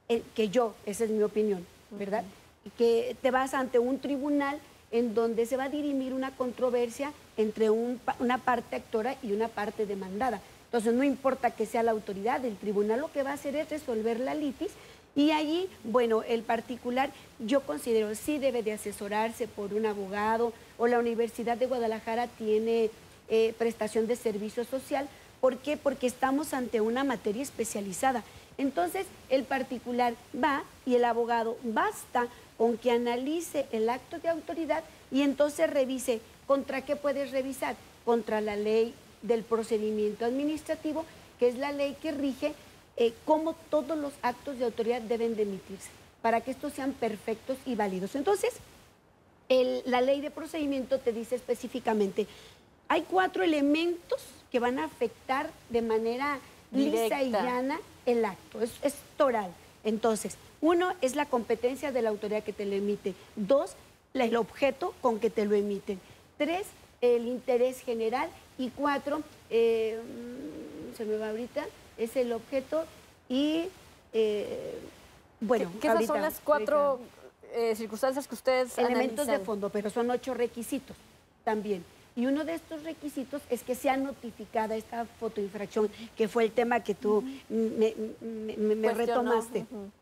esa es mi opinión, ¿verdad? Y que te vas ante un tribunal en donde se va a dirimir una controversia entre una parte actora y una parte demandada. Entonces, no importa que sea la autoridad, el tribunal lo que va a hacer es resolver la litis y allí, bueno, el particular, yo considero, sí debe de asesorarse por un abogado o la Universidad de Guadalajara tiene prestación de servicio social. ¿Por qué? Porque estamos ante una materia especializada. Entonces, el particular va y el abogado basta con que analice el acto de autoridad y entonces revise. ¿Contra qué puedes revisar? Contra la ley del procedimiento administrativo, que es la ley que rige cómo todos los actos de autoridad deben de emitirse, para que estos sean perfectos y válidos. Entonces, la ley de procedimiento te dice específicamente, hay 4 elementos que van a afectar de manera lisa y llana el acto, es toral. Entonces, 1 es la competencia de la autoridad que te lo emite, 2, el objeto con que te lo emiten, 3, el interés general y 4, se me va ahorita, es el objeto y, bueno. ¿Qué esas son las 4 circunstancias que ustedes elementos analizan? de fondo, pero son 8 requisitos también. Y uno de estos requisitos es que sea notificada esta fotoinfracción, que fue el tema que tú me retomaste.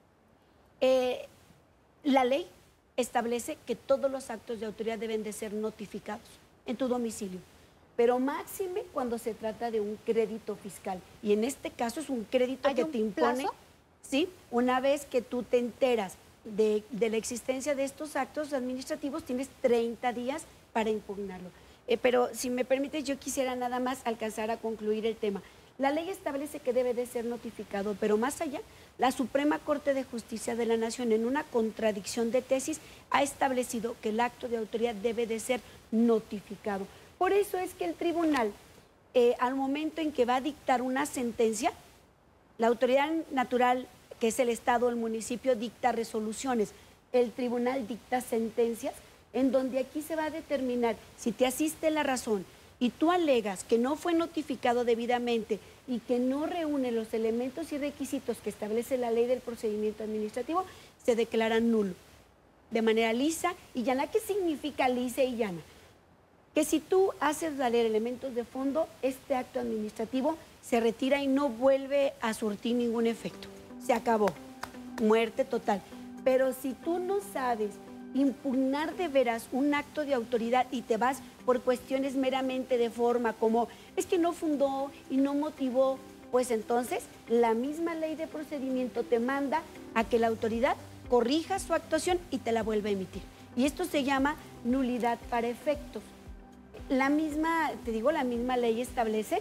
La ley establece que todos los actos de autoridad deben de ser notificados en tu domicilio, pero máxime cuando se trata de un crédito fiscal. Y en este caso es un crédito que te impone, plazo? ¿sí? Una vez que tú te enteras de la existencia de estos actos administrativos, tienes 30 días para impugnarlo. Pero si me permites, yo quisiera nada más alcanzar a concluir el tema. La ley establece que debe de ser notificado, pero más allá, la Suprema Corte de Justicia de la Nación, en una contradicción de tesis, ha establecido que el acto de autoridad debe de ser notificado. Por eso es que el tribunal, al momento en que va a dictar una sentencia, la autoridad natural, que es el Estado o el municipio, dicta resoluciones. El tribunal dicta sentencias, en donde aquí se va a determinar si te asiste la razón y tú alegas que no fue notificado debidamente y que no reúne los elementos y requisitos que establece la ley del procedimiento administrativo, se declara nulo, de manera lisa y llana. ¿Qué significa lisa y llana? Que si tú haces valer elementos de fondo, este acto administrativo se retira y no vuelve a surtir ningún efecto. Se acabó, muerte total. Pero si tú no sabes impugnar de veras un acto de autoridad y te vas por cuestiones meramente de forma, como es que no fundó y no motivó, pues entonces la misma ley de procedimiento te manda a que la autoridad corrija su actuación y te la vuelva a emitir. Y esto se llama nulidad para efectos. La misma, te digo, la misma ley establece,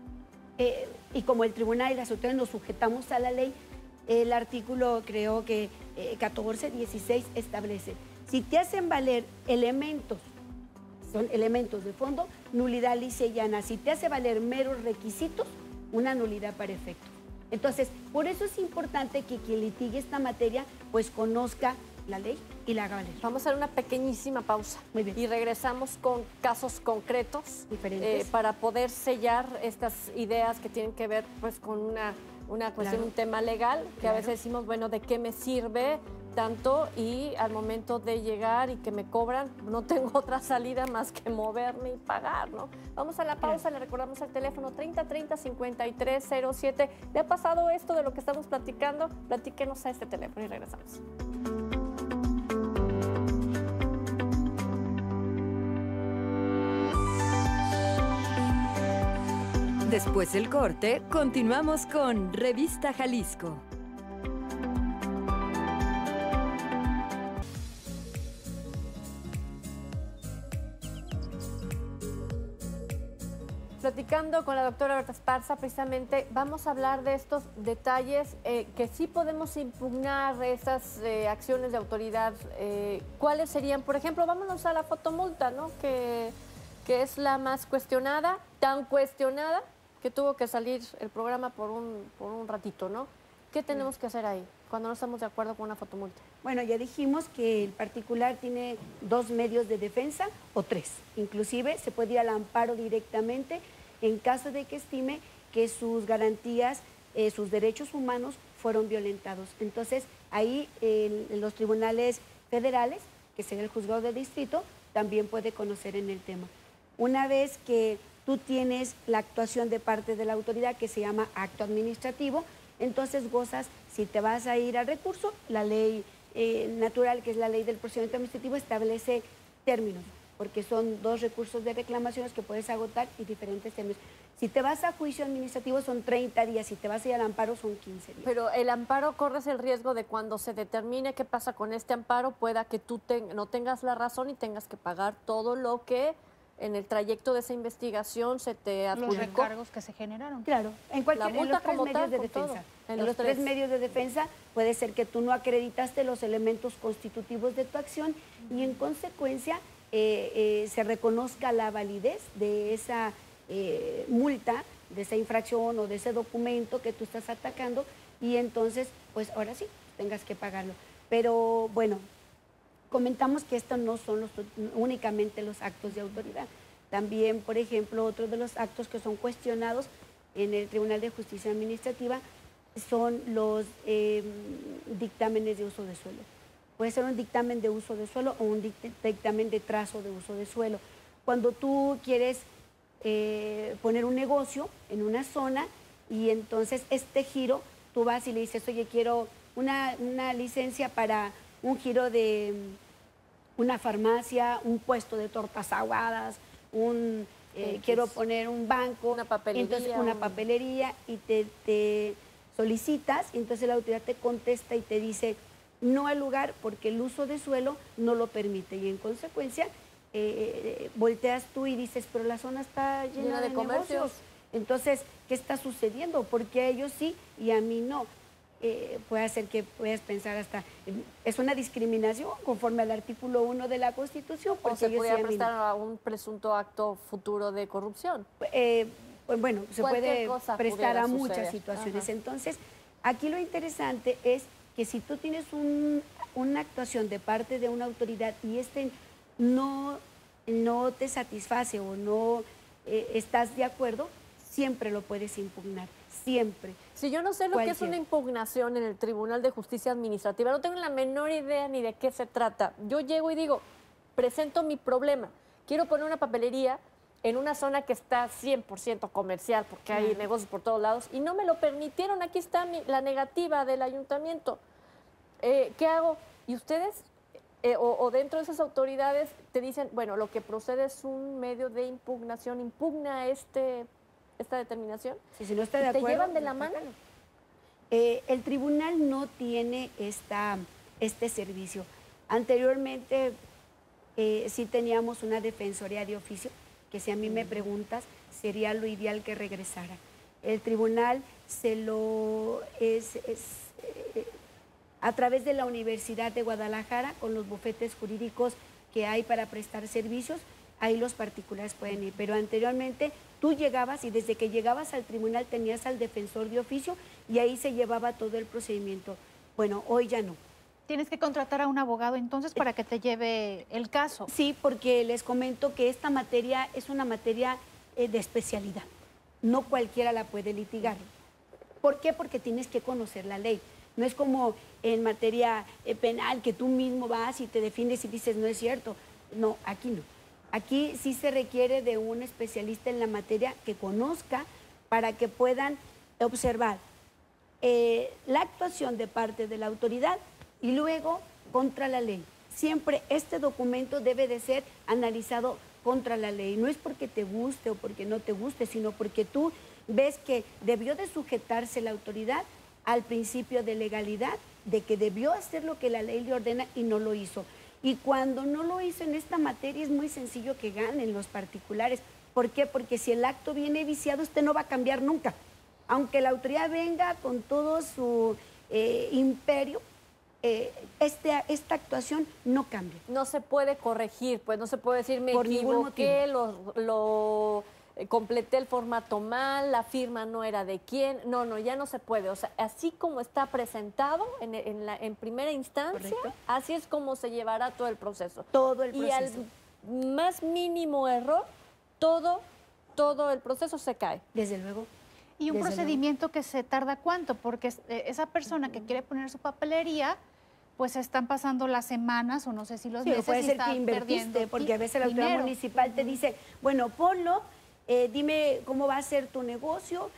y como el tribunal y las autoridades nos sujetamos a la ley, el artículo, creo que 14, 16 establece: si te hacen valer elementos, son elementos de fondo, nulidad lisa y llana. Si te hace valer meros requisitos, una nulidad para efecto. Entonces, por eso es importante que quien litigue esta materia, pues conozca la ley y la haga valer. Vamos a hacer una pequeñísima pausa. Muy bien. Y regresamos con casos concretos Diferentes. para poder sellar estas ideas que tienen que ver pues con una cuestión, Claro. un tema legal, que a veces decimos, bueno, ¿de qué me sirve tanto? Y al momento de llegar y que me cobran, no tengo otra salida más que moverme y pagar, ¿no? Vamos a la pausa, le recordamos el teléfono 3030-5307. ¿Le ha pasado esto de lo que estamos platicando? Platíquenos a este teléfono y regresamos. Después del corte, continuamos con Revista Jalisco. Platicando con la doctora Berta Esparza, precisamente vamos a hablar de estos detalles que sí podemos impugnar, esas acciones de autoridad. ¿Cuáles serían? Por ejemplo, vámonos a la fotomulta, ¿no? Que es la más cuestionada, tan cuestionada que tuvo que salir el programa por un ratito, ¿no? ¿Qué tenemos que hacer ahí cuando no estamos de acuerdo con una fotomulta? Bueno, ya dijimos que el particular tiene 2 medios de defensa o 3. Inclusive se puede ir al amparo directamente en caso de que estime que sus garantías, sus derechos humanos fueron violentados. Entonces, ahí los tribunales federales, que sería el juzgado de distrito, también puede conocer en el tema. Una vez que tú tienes la actuación de parte de la autoridad, que se llama acto administrativo, entonces gozas, si te vas a ir al recurso, la ley natural, que es la ley del procedimiento administrativo, establece términos, porque son 2 recursos de reclamaciones que puedes agotar y diferentes términos. Si te vas a juicio administrativo son 30 días, si te vas a ir al amparo son 15 días. Pero el amparo, corres el riesgo de cuando se determine qué pasa con este amparo, pueda que tú no tengas la razón y tengas que pagar todo lo que en el trayecto de esa investigación se te adjudicó. Los recargos que se generaron. Claro, en cualquier multa en los 3 como medios tal, de con todo. defensa. En En los los 3 tres. medios de defensa puede ser que tú no acreditaste los elementos constitutivos de tu acción y en consecuencia se reconozca la validez de esa multa, de esa infracción o de ese documento que tú estás atacando y entonces, pues ahora sí, tengas que pagarlo. Pero bueno, comentamos que estos no son únicamente los actos de autoridad. También, por ejemplo, otro de los actos que son cuestionados en el Tribunal de Justicia Administrativa son los dictámenes de uso de suelo. Puede ser un dictamen de uso de suelo o un dictamen de trazo de uso de suelo. Cuando tú quieres poner un negocio en una zona y entonces este giro, tú vas y le dices, oye, quiero una licencia para un giro de una farmacia, un puesto de tortas ahogadas, quiero poner un banco, una papelería, entonces una papelería y te solicitas y entonces la autoridad te contesta y te dice no al lugar porque el uso de suelo no lo permite y en consecuencia volteas tú y dices, pero la zona está llena de negocios. Entonces, ¿qué está sucediendo? ¿Por qué a ellos sí y a mí no? Puede hacer que puedas pensar hasta, es una discriminación conforme al artículo 1 de la Constitución. O se podría prestar a un presunto acto futuro de corrupción. Bueno, se puede prestar a muchas situaciones. Ajá. Entonces, aquí lo interesante es que si tú tienes una actuación de parte de una autoridad y no te satisface o no estás de acuerdo, siempre lo puedes impugnar, siempre. Si yo no sé lo que es una impugnación en el Tribunal de Justicia Administrativa, no tengo la menor idea ni de qué se trata. Yo llego y digo, presento mi problema, quiero poner una papelería en una zona que está 100% comercial, porque hay negocios por todos lados, y no me lo permitieron, aquí está la negativa del ayuntamiento. ¿Qué hago? Y ustedes, o dentro de esas autoridades, te dicen, bueno, lo que procede es un medio de impugnación, impugna esta determinación. Si no está de acuerdo, ¿te llevan de la mano? El tribunal no tiene este servicio. Anteriormente sí teníamos una defensoría de oficio, que si a mí me preguntas, sería lo ideal que regresara. El tribunal a través de la Universidad de Guadalajara, con los bufetes jurídicos que hay para prestar servicios, ahí los particulares pueden ir. Pero anteriormente tú llegabas y desde que llegabas al tribunal tenías al defensor de oficio y ahí se llevaba todo el procedimiento. Bueno, hoy ya no. ¿Tienes que contratar a un abogado entonces para que te lleve el caso? Sí, porque les comento que esta materia es una materia de especialidad. No cualquiera la puede litigar. ¿Por qué? Porque tienes que conocer la ley. No es como en materia penal que tú mismo vas y te defiendes y dices, no es cierto. No, aquí no. Aquí sí se requiere de un especialista en la materia que conozca para que puedan observar la actuación de parte de la autoridad y luego contra la ley. Siempre este documento debe de ser analizado contra la ley. No es porque te guste o porque no te guste, sino porque tú ves que debió de sujetarse la autoridad al principio de legalidad, de que debió hacer lo que la ley le ordena y no lo hizo. Y cuando no lo hizo en esta materia es muy sencillo que ganen los particulares. ¿Por qué? Porque si el acto viene viciado, no va a cambiar nunca. Aunque la autoridad venga con todo su imperio, esta actuación no cambia. No se puede corregir, pues no se puede decir me equivoqué, lo completé el formato mal, la firma no era de quién. No, ya no se puede. O sea, así como está presentado en primera instancia, ¿correcto? Así es como se llevará todo el proceso. Todo el proceso. Y al más mínimo error, todo el proceso se cae. Desde luego. ¿Y un procedimiento que se tarda cuánto? Porque esa persona que quiere poner su papelería, pues están pasando las semanas o no sé si los meses. Puede ser que invertiste, porque a veces la autoridad municipal te dice, bueno, ponlo, dime cómo va a ser tu negocio,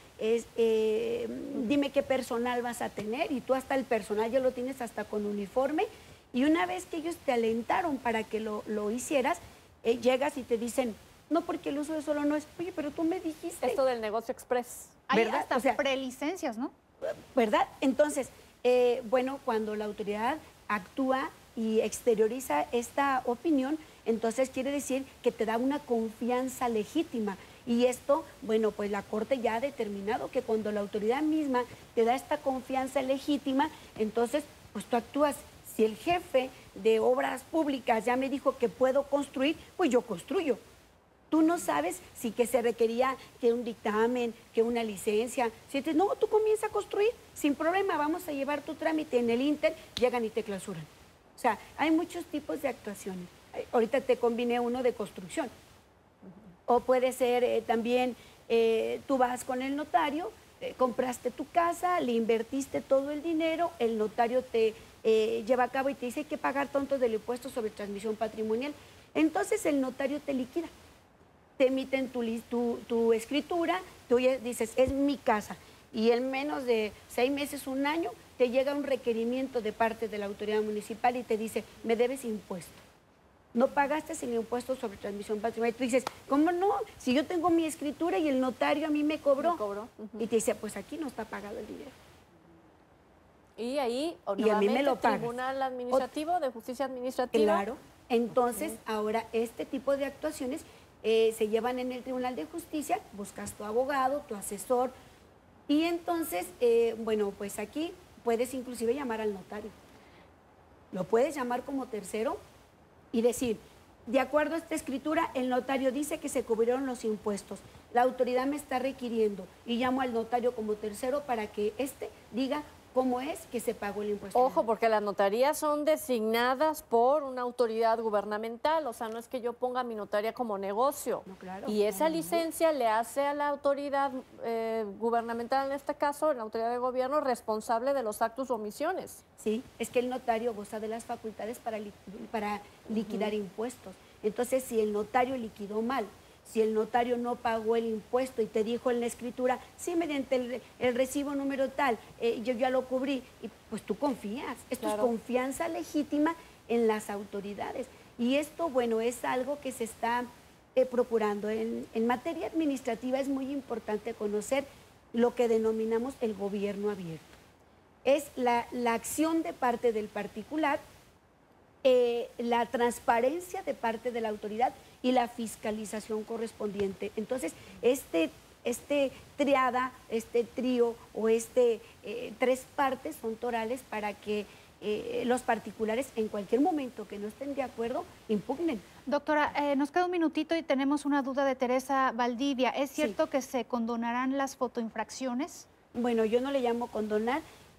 dime qué personal vas a tener, y tú hasta el personal ya lo tienes hasta con uniforme, y una vez que ellos te alentaron para que lo hicieras, llegas y te dicen, no, porque el uso de suelo no es, oye, pero tú me dijiste. Esto del negocio express. Hay hasta prelicencias, ¿no? ¿Verdad? Entonces, bueno, cuando la autoridad actúa y exterioriza esta opinión, entonces quiere decir que te da una confianza legítima. Y esto, bueno, pues la Corte ya ha determinado que cuando la autoridad misma te da esta confianza legítima, entonces, pues tú actúas. Si el jefe de obras públicas ya me dijo que puedo construir, pues yo construyo. Tú no sabes si que se requería que un dictamen, que una licencia. Si te, no, tú comienzas a construir sin problema, vamos a llevar tu trámite en el Inter, llegan y te clausuran. O sea, hay muchos tipos de actuaciones. Ahorita te combiné uno de construcción. O puede ser también, tú vas con el notario, compraste tu casa, le invertiste todo el dinero, el notario te lleva a cabo y te dice hay que pagar tanto del impuesto sobre transmisión patrimonial. Entonces el notario te liquida. Te emiten tu escritura, tú dices, es mi casa, y en menos de 6 meses, 1 año, te llega un requerimiento de parte de la autoridad municipal y te dice, me debes impuesto. No pagaste el impuesto sobre transmisión patrimonial. Tú dices, ¿cómo no? Si yo tengo mi escritura y el notario a mí me cobró. Y te dice, pues aquí no está pagado el dinero. Y ahí, y a mí me lo pagas. Tribunal Administrativo de Justicia Administrativa. Claro. Entonces, ahora este tipo de actuaciones se llevan en el Tribunal de Justicia, buscas tu abogado, tu asesor, y entonces, bueno, pues aquí puedes inclusive llamar al notario. Lo puedes llamar como tercero y decir, de acuerdo a esta escritura, el notario dice que se cubrieron los impuestos. La autoridad me está requiriendo y llamo al notario como tercero para que éste diga cómo es que se pagó el impuesto. Ojo, porque las notarías son designadas por una autoridad gubernamental, o sea, no es que yo ponga mi notaría como negocio. No, claro. Y esa licencia le hace a la autoridad gubernamental, en este caso, la autoridad de gobierno, responsable de los actos o omisiones. Sí, es que el notario goza de las facultades para liquidar impuestos. Entonces, si el notario liquidó mal, si el notario no pagó el impuesto y te dijo en la escritura, sí, mediante el recibo número tal, yo ya lo cubrí, y pues tú confías. Esto es confianza legítima en las autoridades. Y esto, bueno, es algo que se está procurando. En materia administrativa es muy importante conocer lo que denominamos el gobierno abierto. Es la acción de parte del particular, la transparencia de parte de la autoridad y la fiscalización correspondiente. Entonces, este triada, este trío o tres partes son torales para que los particulares en cualquier momento que no estén de acuerdo impugnen. Doctora, nos queda un minutito y tenemos una duda de Teresa Valdivia. ¿Es cierto que se condonarán las fotoinfracciones? Bueno, yo no le llamo condonar.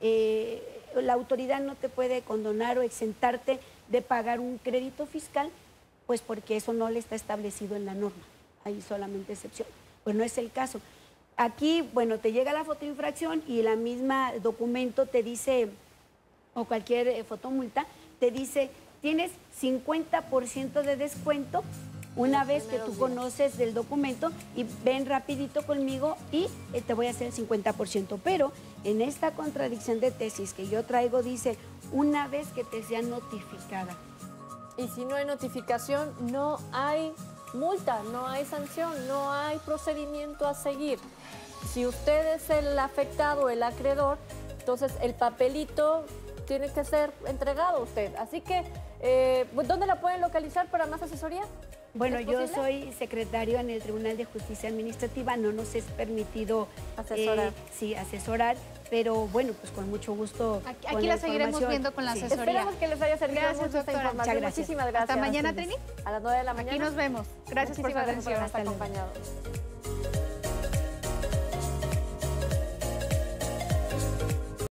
La autoridad no te puede condonar o exentarte de pagar un crédito fiscal, pues porque eso no le está establecido en la norma. Hay solamente excepción. Pues no es el caso. Aquí, bueno, te llega la fotoinfracción y la misma documento te dice, o cualquier fotomulta, te dice, tienes 50% de descuento una vez que tú conoces del documento y ven rapidito conmigo y te voy a hacer el 50%. Pero en esta contradicción de tesis que yo traigo dice, una vez que te sea notificada. Y si no hay notificación, no hay multa, no hay sanción, no hay procedimiento a seguir. Si usted es el afectado, el acreedor, entonces el papelito tiene que ser entregado a usted. Así que, ¿dónde la pueden localizar para más asesoría? Bueno, yo soy secretario en el Tribunal de Justicia Administrativa, no nos es permitido asesorar. Sí, asesorar, pero bueno, pues con mucho gusto. Aquí la seguiremos viendo con la asesoría. Esperamos que les haya servido mucho esta información. Muchas gracias. Muchísimas gracias. Hasta mañana, Trini. A las 9 de la mañana. Aquí nos vemos. Gracias por su atención. Hasta luego.